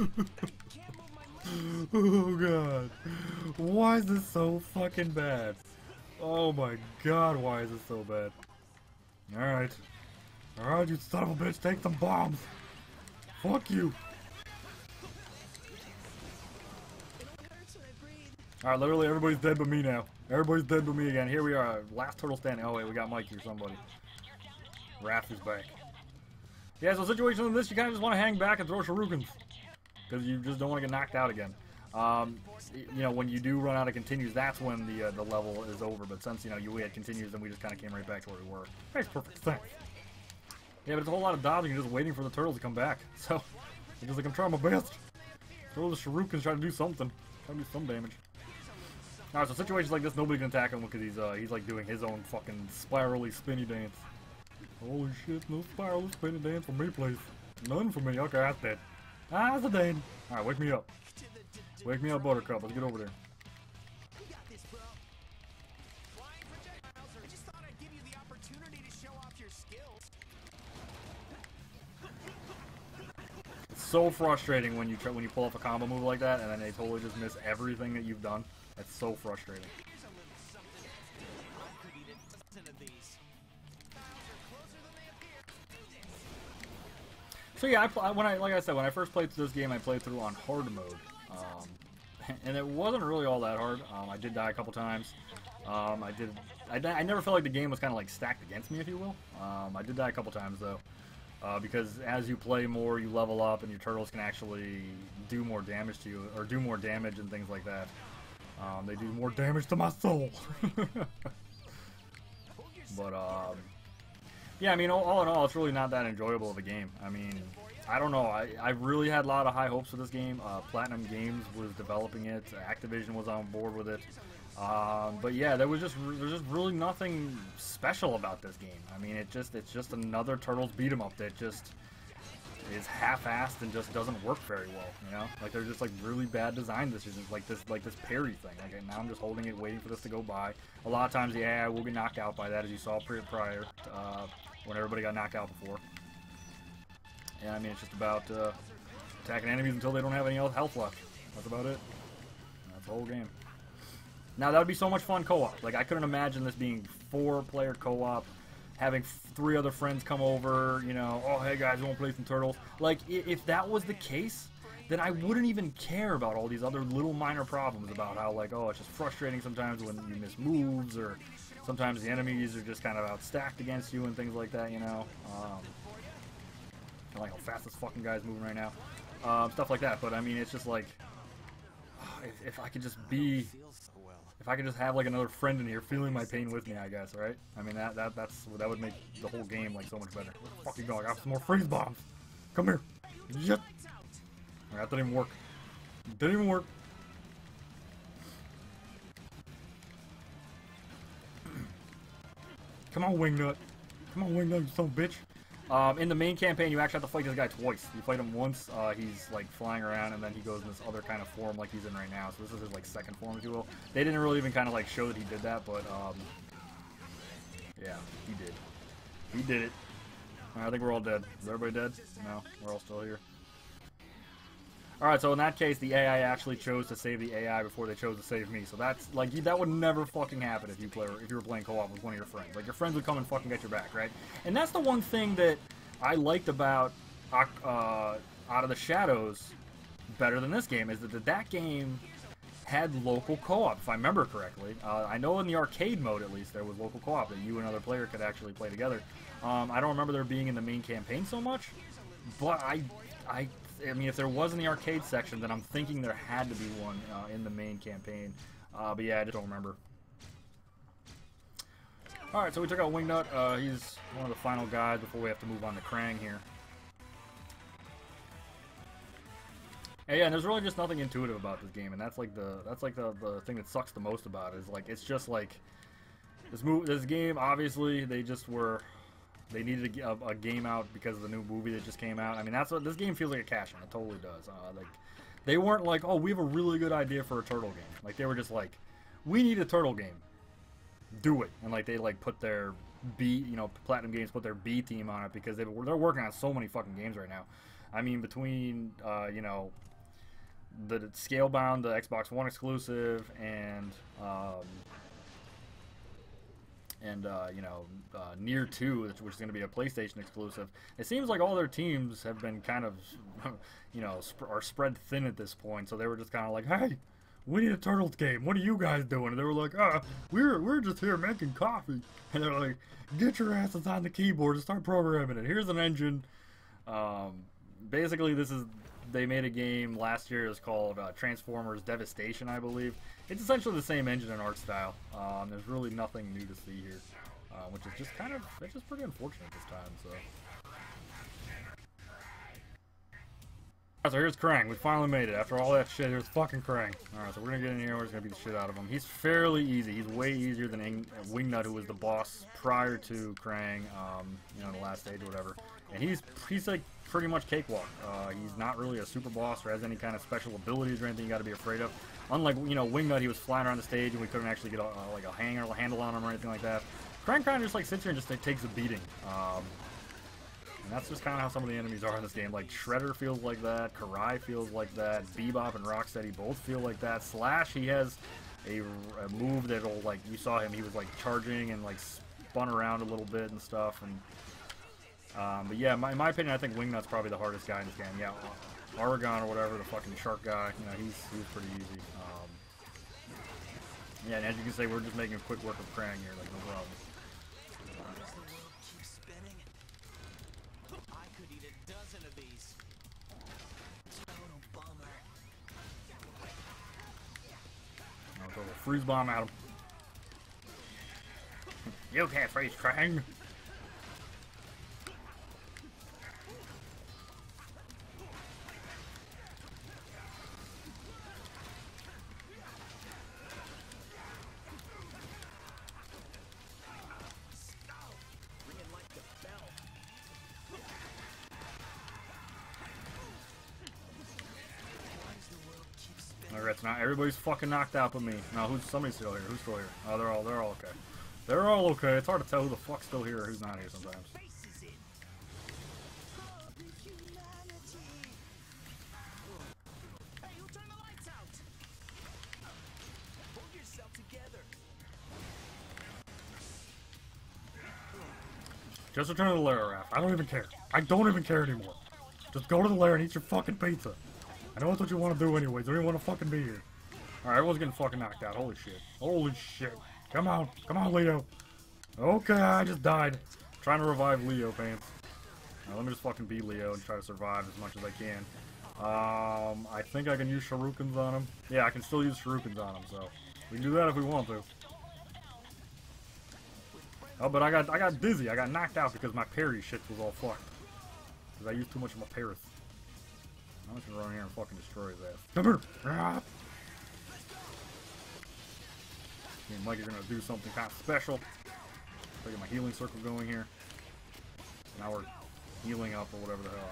Oh god, why is this so fucking bad? Oh my god, why is it so bad? Alright. Alright, you son of a bitch, take some bombs! Fuck you! Alright, literally everybody's dead but me now. Everybody's dead but me again. Here we are, last turtle standing. Oh wait, we got Mikey or somebody. Raph is back. Yeah, so situations like this, you kind of just want to hang back and throw shurikens. Because you just don't want to get knocked out again. Um, you know, when you do run out of continues, that's when the uh, the level is over. But since, you know, you we had continues, then we just kind of came right back to where we were. Makes perfect sense. Yeah, but it's a whole lot of dodging and just waiting for the turtles to come back. So, it's just like, I'm trying my best. Throw the shurikens, try to do something. Try to do some damage. Alright, so situations like this, nobody can attack him because he's, uh, he's like doing his own fucking spirally spinny dance. Holy shit, no spirally spinny dance for me, please. None for me. Okay, that's dead. Ah, that's a dead. Alright, wake me up. Wake me up, Buttercup. Let's get over there. It's so frustrating when you try, when you pull off a combo move like that and then they totally just miss everything that you've done. That's so frustrating. Here's a little something to do. I could eat a dozen of these. Files are closer than they appear. Do this. So yeah, I pl when I like I said when I first played through this game, I played through on hard mode, um, and it wasn't really all that hard. Um, I did die a couple times. Um, I did. I, I never felt like the game was kind of like stacked against me, if you will. Um, I did die a couple times though, uh, because as you play more, you level up, and your turtles can actually do more damage to you, or do more damage and things like that. Um, they do more damage to my soul. But um, yeah, I mean, all, all in all, it's really not that enjoyable of a game. I mean, I don't know. I, I really had a lot of high hopes for this game. Uh, Platinum Games was developing it. Activision was on board with it. Um, but yeah, there was just there's just really nothing special about this game. I mean, it just it's just another Turtles beat 'em up that just is half-assed and just doesn't work very well. You know, like there's just like really bad design decisions, like this like this parry thing. Like now I'm just holding it, waiting for this to go by. A lot of times, yeah, I will get knocked out by that, as you saw prior uh, when everybody got knocked out before. And I mean, it's just about uh, attacking enemies until they don't have any health left. That's about it. That's the whole game. Now, that would be so much fun co-op. Like, I couldn't imagine this being four-player co-op, having three other friends come over, you know, oh, hey, guys, we want to play some Turtles. Like, if that was the case, then I wouldn't even care about all these other little minor problems about how, like, oh, it's just frustrating sometimes when you miss moves, or sometimes the enemies are just kind of outstacked against you and things like that, you know. Um, I like how fast this fucking guy's moving right now. Um, stuff like that, but, I mean, it's just like, if, if I could just be... If I could just have like another friend in here feeling my pain with me, I guess, right? I mean, that that that's that would make the whole game like so much better. Where the fuck you go? I got some more freeze bombs. Come here. Yep. Alright, that didn't even work. Didn't even work. Come on, Wingnut. Come on, Wingnut, you son of a bitch. Um, in the main campaign, you actually have to fight this guy twice. You fight him once, uh, he's like flying around, and then he goes in this other kind of form like he's in right now. So this is his like second form, if you will. They didn't really even kind of like show that he did that, but um, yeah, he did. He did it. Right, I think we're all dead. Is everybody dead? No, we're all still here. Alright, so in that case, the A I actually chose to save the A I before they chose to save me. So that's, like, that would never fucking happen if you play, if you were playing co-op with one of your friends. Like, your friends would come and fucking get your back, right? And that's the one thing that I liked about uh, Out of the Shadows better than this game, is that that game had local co-op, if I remember correctly. Uh, I know in the arcade mode, at least, there was local co-op that you and another player could actually play together. Um, I don't remember there being in the main campaign so much, but I... I I mean, if there was in the arcade section, then I'm thinking there had to be one uh, in the main campaign. Uh, but yeah, I just don't remember. Alright, so we took out Wingnut. Uh, he's one of the final guys before we have to move on to Krang here. And yeah, and there's really just nothing intuitive about this game, and that's like the that's like the, the thing that sucks the most about it. Is like it's just like this move, this game. Obviously, they just were. They needed a, a game out because of the new movie that just came out. I mean, that's what this game feels like a cash-in. It totally does. Uh, like, they weren't like, oh, we have a really good idea for a turtle game. Like, they were just like, we need a turtle game. Do it. And like, they like put their B, you know, Platinum Games put their B team on it because they they're working on so many fucking games right now. I mean, between uh, you know, the Scalebound, the Xbox One exclusive, and um, and uh, you know, uh, Nier two, which is going to be a PlayStation exclusive. It seems like all their teams have been kind of, you know, sp are spread thin at this point. So they were just kind of like, hey, we need a Turtles game. What are you guys doing? And they were like, ah, we're we're just here making coffee. And they're like, get your asses on the keyboard and start programming it. Here's an engine. Um, basically, this is. They made a game last year. It's called uh, Transformers Devastation, I believe. It's essentially the same engine and art style. Um, there's really nothing new to see here, uh, which is just kind of, it's just pretty unfortunate this time. So, Alright, so here's Krang. We finally made it. After all that shit, here's fucking Krang. Alright, so we're gonna get in here. We're just gonna beat the shit out of him. He's fairly easy. He's way easier than Ing Wingnut, who was the boss prior to Krang, um, you know, in the last stage or whatever. And he's he's like pretty much cakewalk. Uh, he's not really a super boss or has any kind of special abilities or anything you got to be afraid of. Unlike, you know, Wingnut, he was flying around the stage and we couldn't actually get a, uh, like a hanger, a handle on him or anything like that. Krang kind of just like sits here and just like, takes a beating. Um, and that's just kind of how some of the enemies are in this game. Like Shredder feels like that, Karai feels like that, Bebop and Rocksteady both feel like that. Slash, he has a, a move that'll, like, you saw him, he was like charging and like spun around a little bit and stuff. And um, but yeah, my, in my opinion, I think Wingnut's probably the hardest guy in this game. Yeah, Aragon or whatever, the fucking shark guy, you know, he's he's pretty easy. Um, yeah, and as you can see, we're just making quick work of Krang here, like no problem. I'll throw a freeze bomb at him. You can't freeze Krang. Alright, so now everybody's fucking knocked out but me. Now who's somebody's still here? Who's still here? Oh, they're all they're all okay. They're all okay. It's hard to tell who the fuck's still here or who's not here sometimes. Just return to the lair, Raph. I don't even care. I don't even care anymore. Just go to the lair and eat your fucking pizza. I know that's what you want to do anyways. I don't even want to fucking be here. Alright, everyone's getting fucking knocked out. Holy shit. Holy shit. Come on. Come on, Leo. Okay, I just died. I'm trying to revive Leo, pants. Now, let me just fucking beat Leo and try to survive as much as I can. Um, I think I can use shurikens on him. Yeah, I can still use shurikens on him, so we can do that if we want to. Oh, but I got I got dizzy. I got knocked out because my parry shit was all fucked. Because I used too much of my parry. I'm just gonna run here and fucking destroy his ass. Come here! Ah. Me and Mike are gonna do something kind of special. So I get my healing circle going here. Now we're healing up or whatever the hell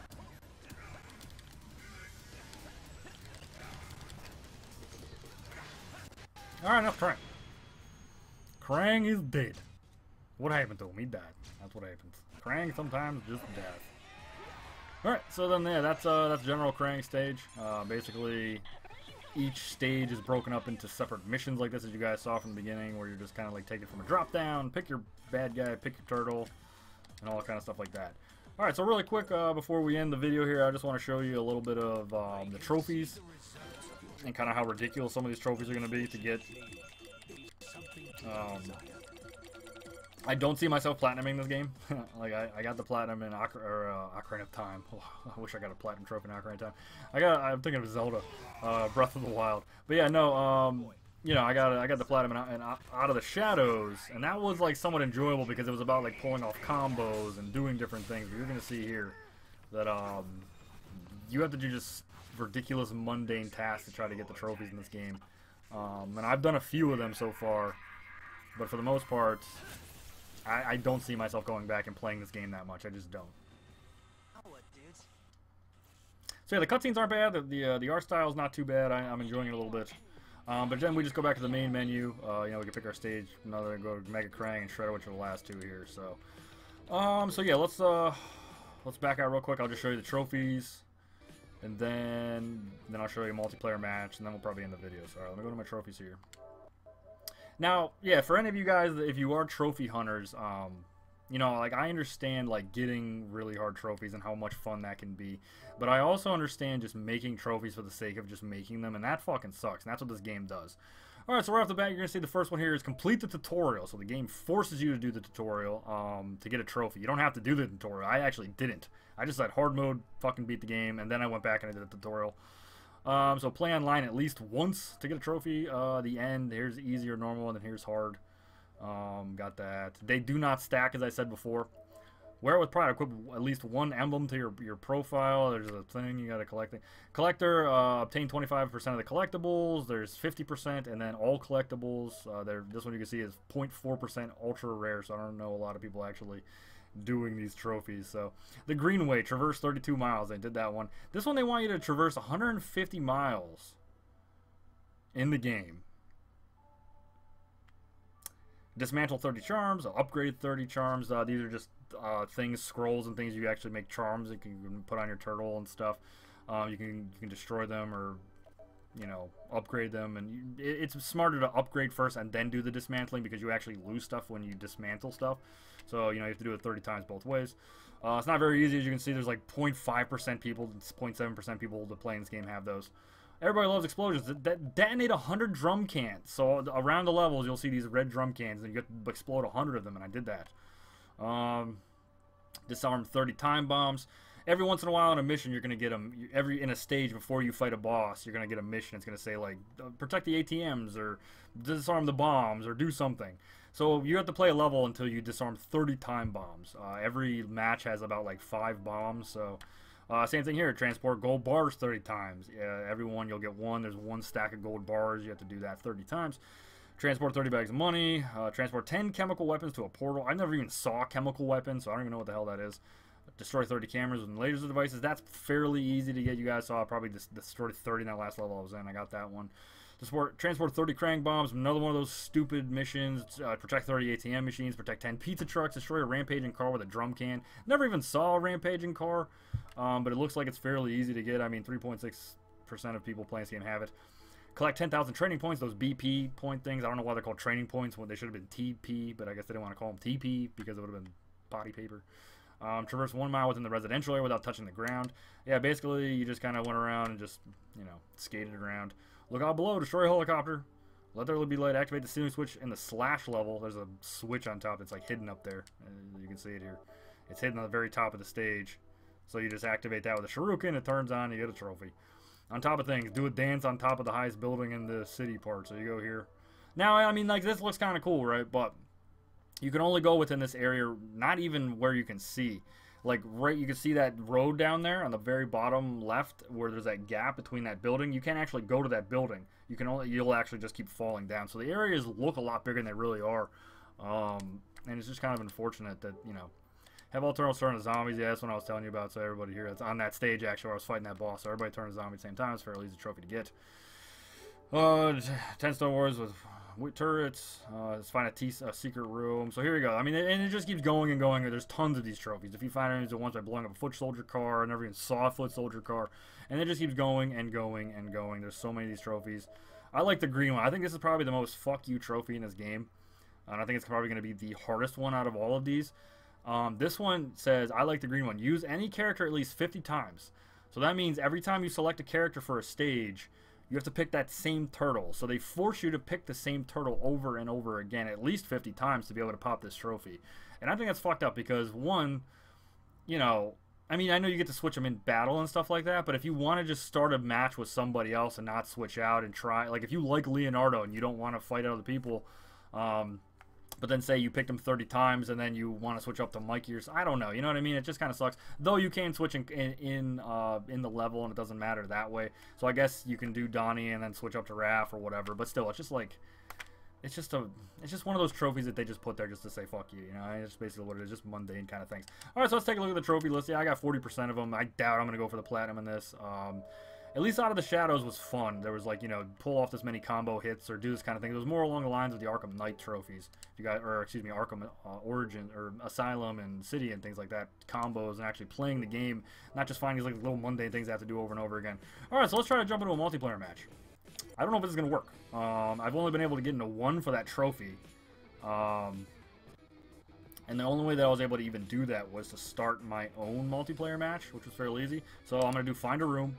happened. Alright, enough Krang. Krang is dead. What happened to him? He died. That's what happens. Krang sometimes just dies. Alright, so then yeah, that's uh that's General Krang stage. Uh, basically each stage is broken up into separate missions like this, as you guys saw from the beginning, where you're just kind of like take it from a drop down, pick your bad guy, pick your turtle, and all that kind of stuff like that. Alright, so really quick, uh, before we end the video here, I just want to show you a little bit of um, the trophies and kind of how ridiculous some of these trophies are going to be to get. Um, I don't see myself platinuming this game. Like I, I got the platinum in Ocar or uh, Ocarina of Time. Oh, I wish I got a platinum trophy in Ocarina of Time. I got. I'm thinking of Zelda, uh, Breath of the Wild. But yeah, no. Um, you know, I got I got the platinum in, in Out of the Shadows, and that was like somewhat enjoyable because it was about like pulling off combos and doing different things. But you're gonna see here that um, you have to do just ridiculous mundane tasks to try to get the trophies in this game. Um, and I've done a few of them so far, but for the most part, I, I don't see myself going back and playing this game that much. I just don't. So yeah, the cutscenes aren't bad. The the, uh, the art style is not too bad. I, I'm enjoying it a little bit. Um, but then we just go back to the main menu. Uh, you know, we can pick our stage. Another go to Mega Krang and Shredder, which are the last two here. So, um, so yeah, let's uh, let's back out real quick. I'll just show you the trophies, and then then I'll show you a multiplayer match, and then we'll probably end the video. So, all right, let me go to my trophies here. Now, yeah, for any of you guys, if you are trophy hunters, um, you know, like, I understand, like, getting really hard trophies and how much fun that can be. But I also understand just making trophies for the sake of just making them, and that fucking sucks. And that's what this game does. Alright, so right off the bat, you're going to see the first one here is complete the tutorial. So the game forces you to do the tutorial um, to get a trophy. You don't have to do the tutorial. I actually didn't. I just said hard mode, fucking beat the game, and then I went back and I did the tutorial. Um, so play online at least once to get a trophy. Uh, the end, here's easy or normal, and then here's hard. Um, got that. They do not stack, as I said before. Wear it with pride. Equip at least one emblem to your your profile. There's a thing you gotta collect. It. Collector, uh, obtain twenty-five percent of the collectibles. There's fifty percent, and then all collectibles. Uh, there, this one you can see is zero point four percent ultra rare. So I don't know a lot of people actually doing these trophies. So the Greenway, traverse thirty-two miles. They did that one. This one they want you to traverse one hundred fifty miles in the game. Dismantle thirty charms, upgrade thirty charms. Uh, these are just uh, things, scrolls and things you actually make charms that you can put on your turtle and stuff. Um, you can you can destroy them or you know, upgrade them. And you, it, it's smarter to upgrade first and then do the dismantling, because you actually lose stuff when you dismantle stuff. So, you know, you have to do it thirty times both ways. Uh, it's not very easy. As you can see, there's like zero point five percent people, zero point seven percent people that play in this game have those. Everybody loves explosions. That detonate one hundred drum cans. So around the levels, you'll see these red drum cans, and you get to explode one hundred of them, and I did that. Um, disarm thirty time bombs. Every once in a while on a mission, you're going to get them. Every in a stage before you fight a boss, you're going to get a mission. It's going to say, like, protect the A T Ms, or disarm the bombs, or do something. So you have to play a level until you disarm thirty time bombs. Uh, every match has about, like, five bombs, so... Uh, same thing here. Transport gold bars thirty times. Uh, every one you'll get one. There's one stack of gold bars. You have to do that thirty times. Transport thirty bags of money. Uh, transport ten chemical weapons to a portal. I never even saw chemical weapons, so I don't even know what the hell that is. Destroy thirty cameras and laser devices. That's fairly easy to get. You guys saw I probably just destroyed thirty in that last level I was in. I got that one. Transport, transport thirty Krang bombs. Another one of those stupid missions. Uh, protect thirty A T M machines. Protect ten pizza trucks. Destroy a rampaging car with a drum can. Never even saw a rampaging car, um, but it looks like it's fairly easy to get. I mean, three point six percent of people playing this game have it. Collect ten thousand training points. Those B P point things. I don't know why they're called training points when they should have been T P, but I guess they didn't want to call them T P because it would have been body paper. Um, traverse one mile within the residential area without touching the ground. Yeah, basically you just kind of went around and just, you know, skated around. Look out below, destroy a helicopter. Let there be light, activate the ceiling switch in the slash level. There's a switch on top that's like hidden up there. Uh, you can see it here. It's hidden on the very top of the stage. So you just activate that with a shuriken, it turns on, you get a trophy. On top of things, do a dance on top of the highest building in the city part. So you go here. Now, I mean, like, this looks kind of cool, right? But you can only go within this area, not even where you can see. Like, right, you can see that road down there on the very bottom left where there's that gap between that building. You can't actually go to that building. You can only, you'll actually just keep falling down. So the areas look a lot bigger than they really are. Um, and it's just kind of unfortunate that, you know, have all turtles turn to zombies. Yeah, that's what I was telling you about. So everybody here, that's on that stage actually where I was fighting that boss. So everybody turned to zombie at the same time. It's a fairly easy trophy to get. Uh, ten Stone Wars with with turrets. Uh, let's find a, t a secret room. So here we go. I mean, it, and it just keeps going and going. There's tons of these trophies. If you find enemies at once by blowing up a foot soldier car, I never even saw a foot soldier car, and it just keeps going and going and going. There's so many of these trophies. I like the green one. I think this is probably the most fuck you trophy in this game, and I think it's probably going to be the hardest one out of all of these. Um, this one says, I like the green one. Use any character at least fifty times. So that means every time you select a character for a stage, you have to pick that same turtle. So they force you to pick the same turtle over and over again at least fifty times to be able to pop this trophy. And I think that's fucked up because, one, you know, I mean, I know you get to switch them in battle and stuff like that, but if you want to just start a match with somebody else and not switch out and try, like if you like Leonardo and you don't want to fight other people, um... but then say you picked him thirty times and then you want to switch up to Mikey or I don't know, you know what I mean? It just kind of sucks. Though you can switch in in in, uh, in the level and it doesn't matter that way. So I guess you can do Donnie and then switch up to Raph or whatever. But still, it's just like it's just a it's just one of those trophies that they just put there just to say fuck you. You know, it's basically what it is, just mundane kind of things. All right, so let's take a look at the trophy list. Yeah, I got forty percent of them. I doubt I'm gonna go for the platinum in this. Um, At least Out of the Shadows was fun. There was like, you know, pull off this many combo hits or do this kind of thing. It was more along the lines of the Arkham Knight trophies. You got, or excuse me, Arkham uh, Origin or Asylum and City and things like that. Combos and actually playing the game, not just finding these like little mundane things I have to do over and over again. All right, so let's try to jump into a multiplayer match. I don't know if this is gonna work. Um, I've only been able to get into one for that trophy, um, and the only way that I was able to even do that was to start my own multiplayer match, which was fairly easy. So I'm gonna do find a room.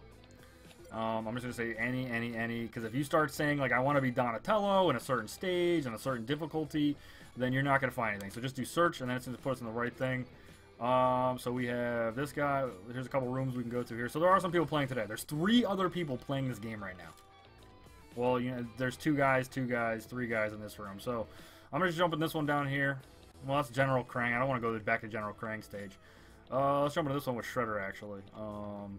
Um, I'm just going to say any, any, any, because if you start saying, like, I want to be Donatello in a certain stage and a certain difficulty, then you're not going to find anything. So just do search, and then it's going to put us in the right thing. Um, so we have this guy. Here's a couple rooms we can go to here. So there are some people playing today. There's three other people playing this game right now. Well, you know, there's two guys, two guys, three guys in this room. So I'm going to jump in this one down here. Well, that's General Krang. I don't want to go back to General Krang stage. Uh, let's jump into this one with Shredder, actually. Um...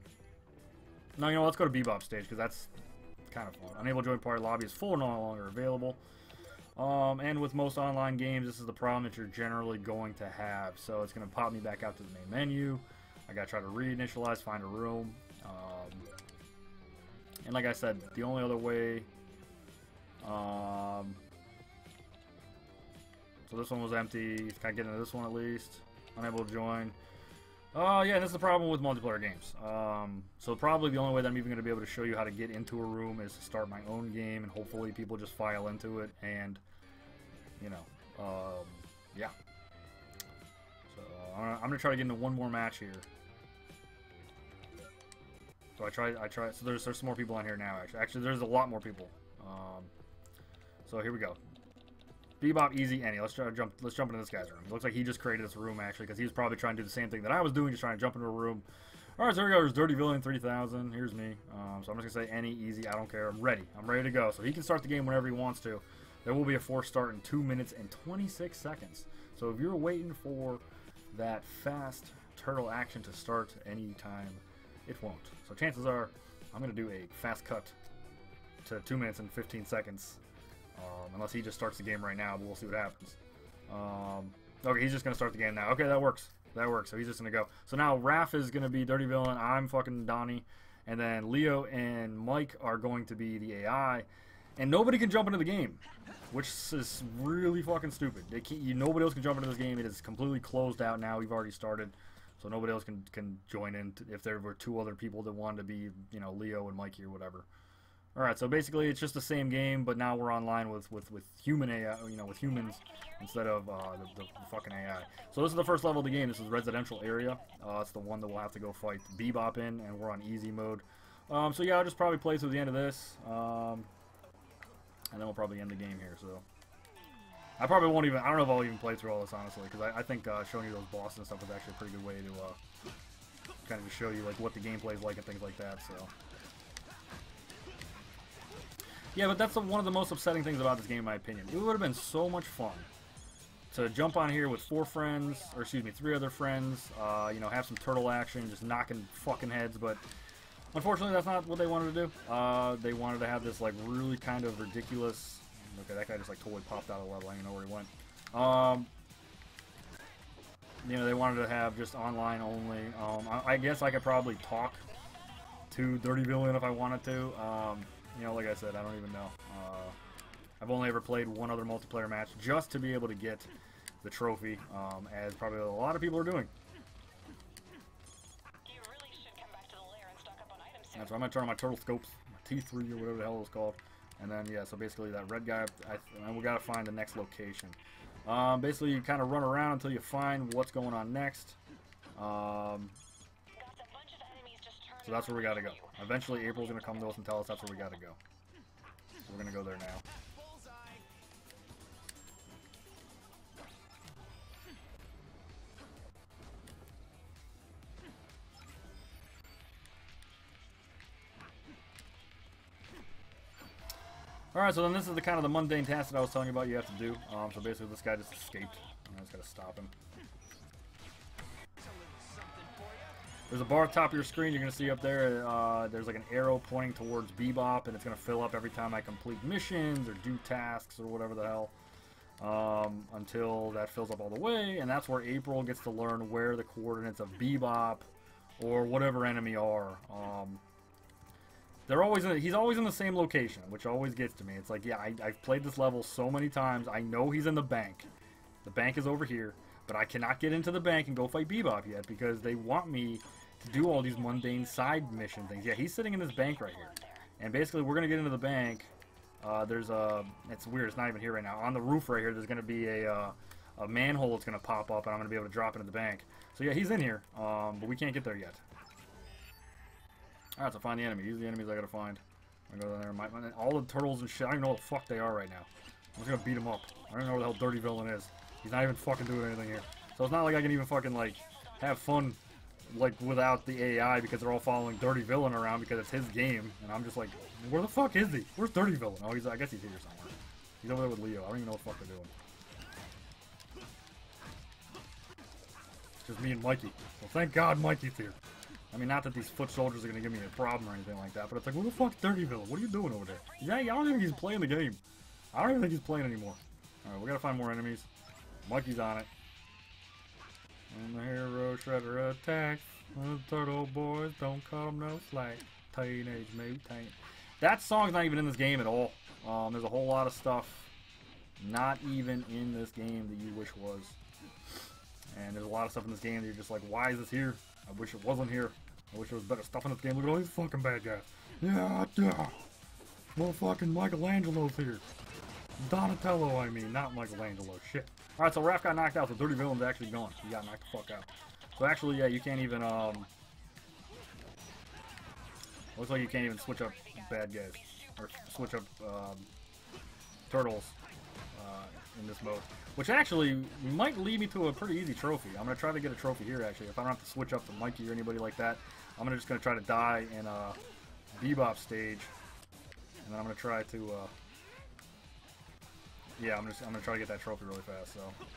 No, you know, let's go to Bebop stage, because that's kind of fun. Unable to join party, lobby is full, no longer available. Um, and with most online games, this is the problem that you're generally going to have. So it's going to pop me back out to the main menu. I got to try to reinitialize, find a room. Um, and like I said, the only other way... Um, so this one was empty. Can I get into this one at least? Unable to join. Uh, yeah, this is the problem with multiplayer games. Um, so probably the only way that I'm even going to be able to show you how to get into a room is to start my own game, and hopefully people just file into it, and, you know, um, yeah. So, uh, I'm going to try to get into one more match here. So I try, I try, so there's, there's some more people on here now, actually. Actually, there's a lot more people. Um, so here we go. Bebop, easy, Annie. Let's try to jump. Let's jump into this guy's room. It looks like he just created this room actually, because he was probably trying to do the same thing that I was doing, just trying to jump into a room. All right, so here we go. There's Dirty Villain three thousand. Here's me. Um, so I'm just gonna say Annie, easy. I don't care. I'm ready. I'm ready to go. So he can start the game whenever he wants to. There will be a forced start in two minutes and twenty-six seconds. So if you're waiting for that fast turtle action to start anytime, it won't. So chances are, I'm gonna do a fast cut to two minutes and fifteen seconds. Um, unless he just starts the game right now, but we'll see what happens. Um, okay, he's just going to start the game now. Okay, that works. That works. So he's just going to go. So now Raph is going to be Dirty Villain. I'm fucking Donnie. And then Leo and Mike are going to be the A I. And nobody can jump into the game, which is really fucking stupid. They can't, you, nobody else can jump into this game. It is completely closed out now. We've already started. So nobody else can, can join in to, if there were two other people that wanted to be, you know, Leo and Mikey or whatever. Alright, so basically it's just the same game, but now we're online with, with, with human A I, you know, with humans instead of uh, the, the, the fucking A I. So this is the first level of the game. This is residential area. Uh, it's the one that we'll have to go fight Bebop in, and we're on easy mode. Um, so yeah, I'll just probably play through the end of this, um, and then we'll probably end the game here. So I probably won't even, I don't know if I'll even play through all this, honestly, because I, I think uh, showing you those bosses and stuff is actually a pretty good way to uh, kind of show you like what the gameplay is like and things like that, so... Yeah, but that's the, one of the most upsetting things about this game, in my opinion. It would have been so much fun to jump on here with four friends, or excuse me, three other friends, uh, you know, have some turtle action, just knocking fucking heads, but unfortunately that's not what they wanted to do. Uh, they wanted to have this, like, really kind of ridiculous... Okay, that guy just, like, totally popped out of the level. I don't even know where he went. Um, you know, they wanted to have just online only. Um, I, I guess I could probably talk to Dirty Villain if I wanted to. Um... You know, like I said, I don't even know. Uh, I've only ever played one other multiplayer match just to be able to get the trophy, um, as probably a lot of people are doing. You really should come back to the lair and stock up on items soon. That's why I'm going to turn on my turtle scopes, my T three or whatever the hell it was called. And then, yeah, so basically that red guy, I, and we got to find the next location. Um, basically, you kind of run around until you find what's going on next. Um... So that's where we gotta go. Eventually, April's gonna come to us and tell us that's where we gotta go. So we're gonna go there now. Alright, so then this is the kind of the mundane task that I was telling you about you have to do. Um, so basically, this guy just escaped. I just gotta stop him. There's a bar at the top of your screen. You're going to see up there, uh, there's like an arrow pointing towards Bebop, and it's going to fill up every time I complete missions or do tasks or whatever the hell, um, until that fills up all the way, and that's where April gets to learn where the coordinates of Bebop or whatever enemy are. Um, they're always in, he's always in the same location, which always gets to me. It's like, yeah, I, I've played this level so many times. I know he's in the bank. The bank is over here, but I cannot get into the bank and go fight Bebop yet because they want me to do all these mundane side mission things. Yeah, he's sitting in this bank right here. And basically, we're going to get into the bank. Uh, there's a... It's weird. It's not even here right now. On the roof right here, there's going to be a, uh, a manhole that's going to pop up, and I'm going to be able to drop into the bank. So yeah, he's in here, um, but we can't get there yet. Alright, so find the enemy. These are the enemies I got to find. I'm going to go there. My, my, all the turtles and shit, I don't even know what the fuck they are right now. I'm just going to beat them up. I don't even know where the hell Dirty Villain is. He's not even fucking doing anything here. So it's not like I can even fucking, like, have fun, like, without the A I because they're all following Dirty Villain around because it's his game. And I'm just like, where the fuck is he? Where's Dirty Villain? Oh, he's, I guess he's here somewhere. He's over there with Leo. I don't even know what the fuck they're doing. It's just me and Mikey. Well, thank God Mikey's here. I mean, not that these foot soldiers are going to give me a problem or anything like that, but it's like, where the fuck's Dirty Villain? What are you doing over there? Yeah, I don't even think he's playing the game. I don't even think he's playing anymore. Alright, we gotta find more enemies. Mikey's on it. And the hero shredder attacks. The turtle boys don't cut them no slack. Teenage Mutant. That song's not even in this game at all. Um, there's a whole lot of stuff not even in this game that you wish was. And there's a lot of stuff in this game that you're just like, why is this here? I wish it wasn't here. I wish there was better stuff in this game. Look at all these fucking bad guys. Yeah, yeah. Motherfucking Michelangelo's here. Donatello, I mean, not Michelangelo. Shit. Alright, so Raph got knocked out. The dirty villain's actually gone. He got knocked the fuck out. So actually, yeah, you can't even, um... looks like you can't even switch up bad guys. Or switch up, um... turtles. Uh, in this mode. Which actually might lead me to a pretty easy trophy. I'm going to try to get a trophy here, actually. If I don't have to switch up to Mikey or anybody like that, I'm gonna just going to try to die in a Bebop stage. And then I'm going to try to, uh... yeah, I'm just I'm going to try to get that trophy really fast, so...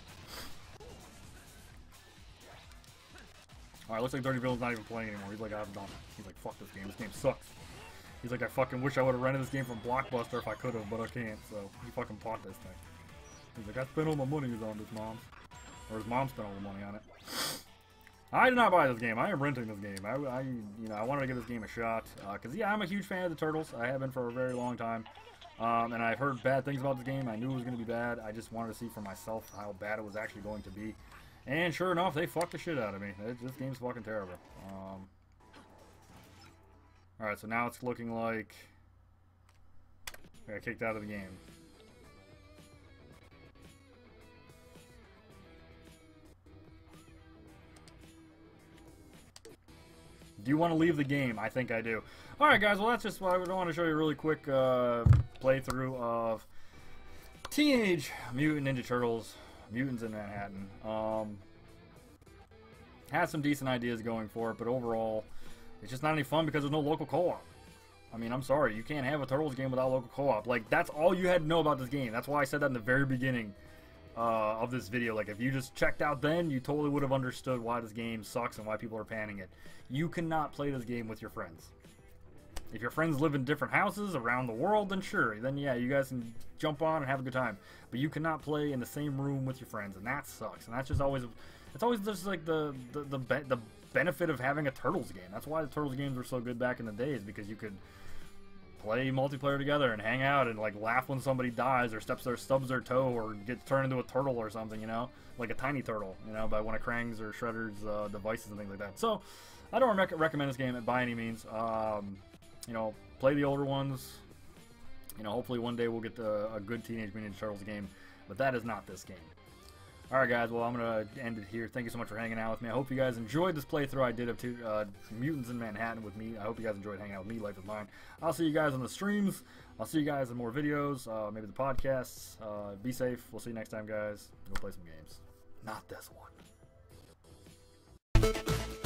Alright, looks like Dirty Villain's not even playing anymore. He's like, I'm done. He's like, fuck this game. This game sucks. He's like, I fucking wish I would have rented this game from Blockbuster if I could have, but I can't, so he fucking bought this thing. He's like, I spent all my money on this, Mom. Or his mom spent all the money on it. I did not buy this game. I am renting this game. I, I you know, I wanted to give this game a shot. Because, uh, yeah, I'm a huge fan of the Turtles. I have been for a very long time. Um, and I've heard bad things about this game. I knew it was going to be bad. I just wanted to see for myself how bad it was actually going to be. And sure enough, they fucked the shit out of me. It, this game's fucking terrible. Um, Alright, so now it's looking like I got kicked out of the game. Do you want to leave the game? I think I do. Alright guys, well that's just what I want to show you a really quick uh, playthrough of Teenage Mutant Ninja Turtles, Mutants in Manhattan. Um, had some decent ideas going for it, but overall, it's just not any fun because there's no local co-op. I mean, I'm sorry, you can't have a Turtles game without local co-op. Like, that's all you had to know about this game. That's why I said that in the very beginning uh, of this video. Like, if you just checked out then, you totally would have understood why this game sucks and why people are panning it. You cannot play this game with your friends. If your friends live in different houses around the world, then sure. Then, yeah, you guys can jump on and have a good time. But you cannot play in the same room with your friends, and that sucks. And that's just always... It's always just, like, the, the, the, be the benefit of having a Turtles game. That's why the Turtles games were so good back in the days, because you could play multiplayer together and hang out and, like, laugh when somebody dies or steps their stubs their toe or gets turned into a turtle or something, you know? Like a tiny turtle, you know, by one of Krang's or Shredder's uh, devices and things like that. So, I don't rec recommend this game by any means. Um... You know, play the older ones. You know, hopefully one day we'll get the, a good Teenage Mutant Ninja Turtles game. But that is not this game. Alright guys, well I'm going to end it here. Thank you so much for hanging out with me. I hope you guys enjoyed this playthrough I did of two, uh, Mutants in Manhattan with me. I hope you guys enjoyed hanging out with me. Life is mine. I'll see you guys on the streams. I'll see you guys in more videos. Uh, maybe the podcasts. Uh, be safe. We'll see you next time guys. Go play some games. Not this one.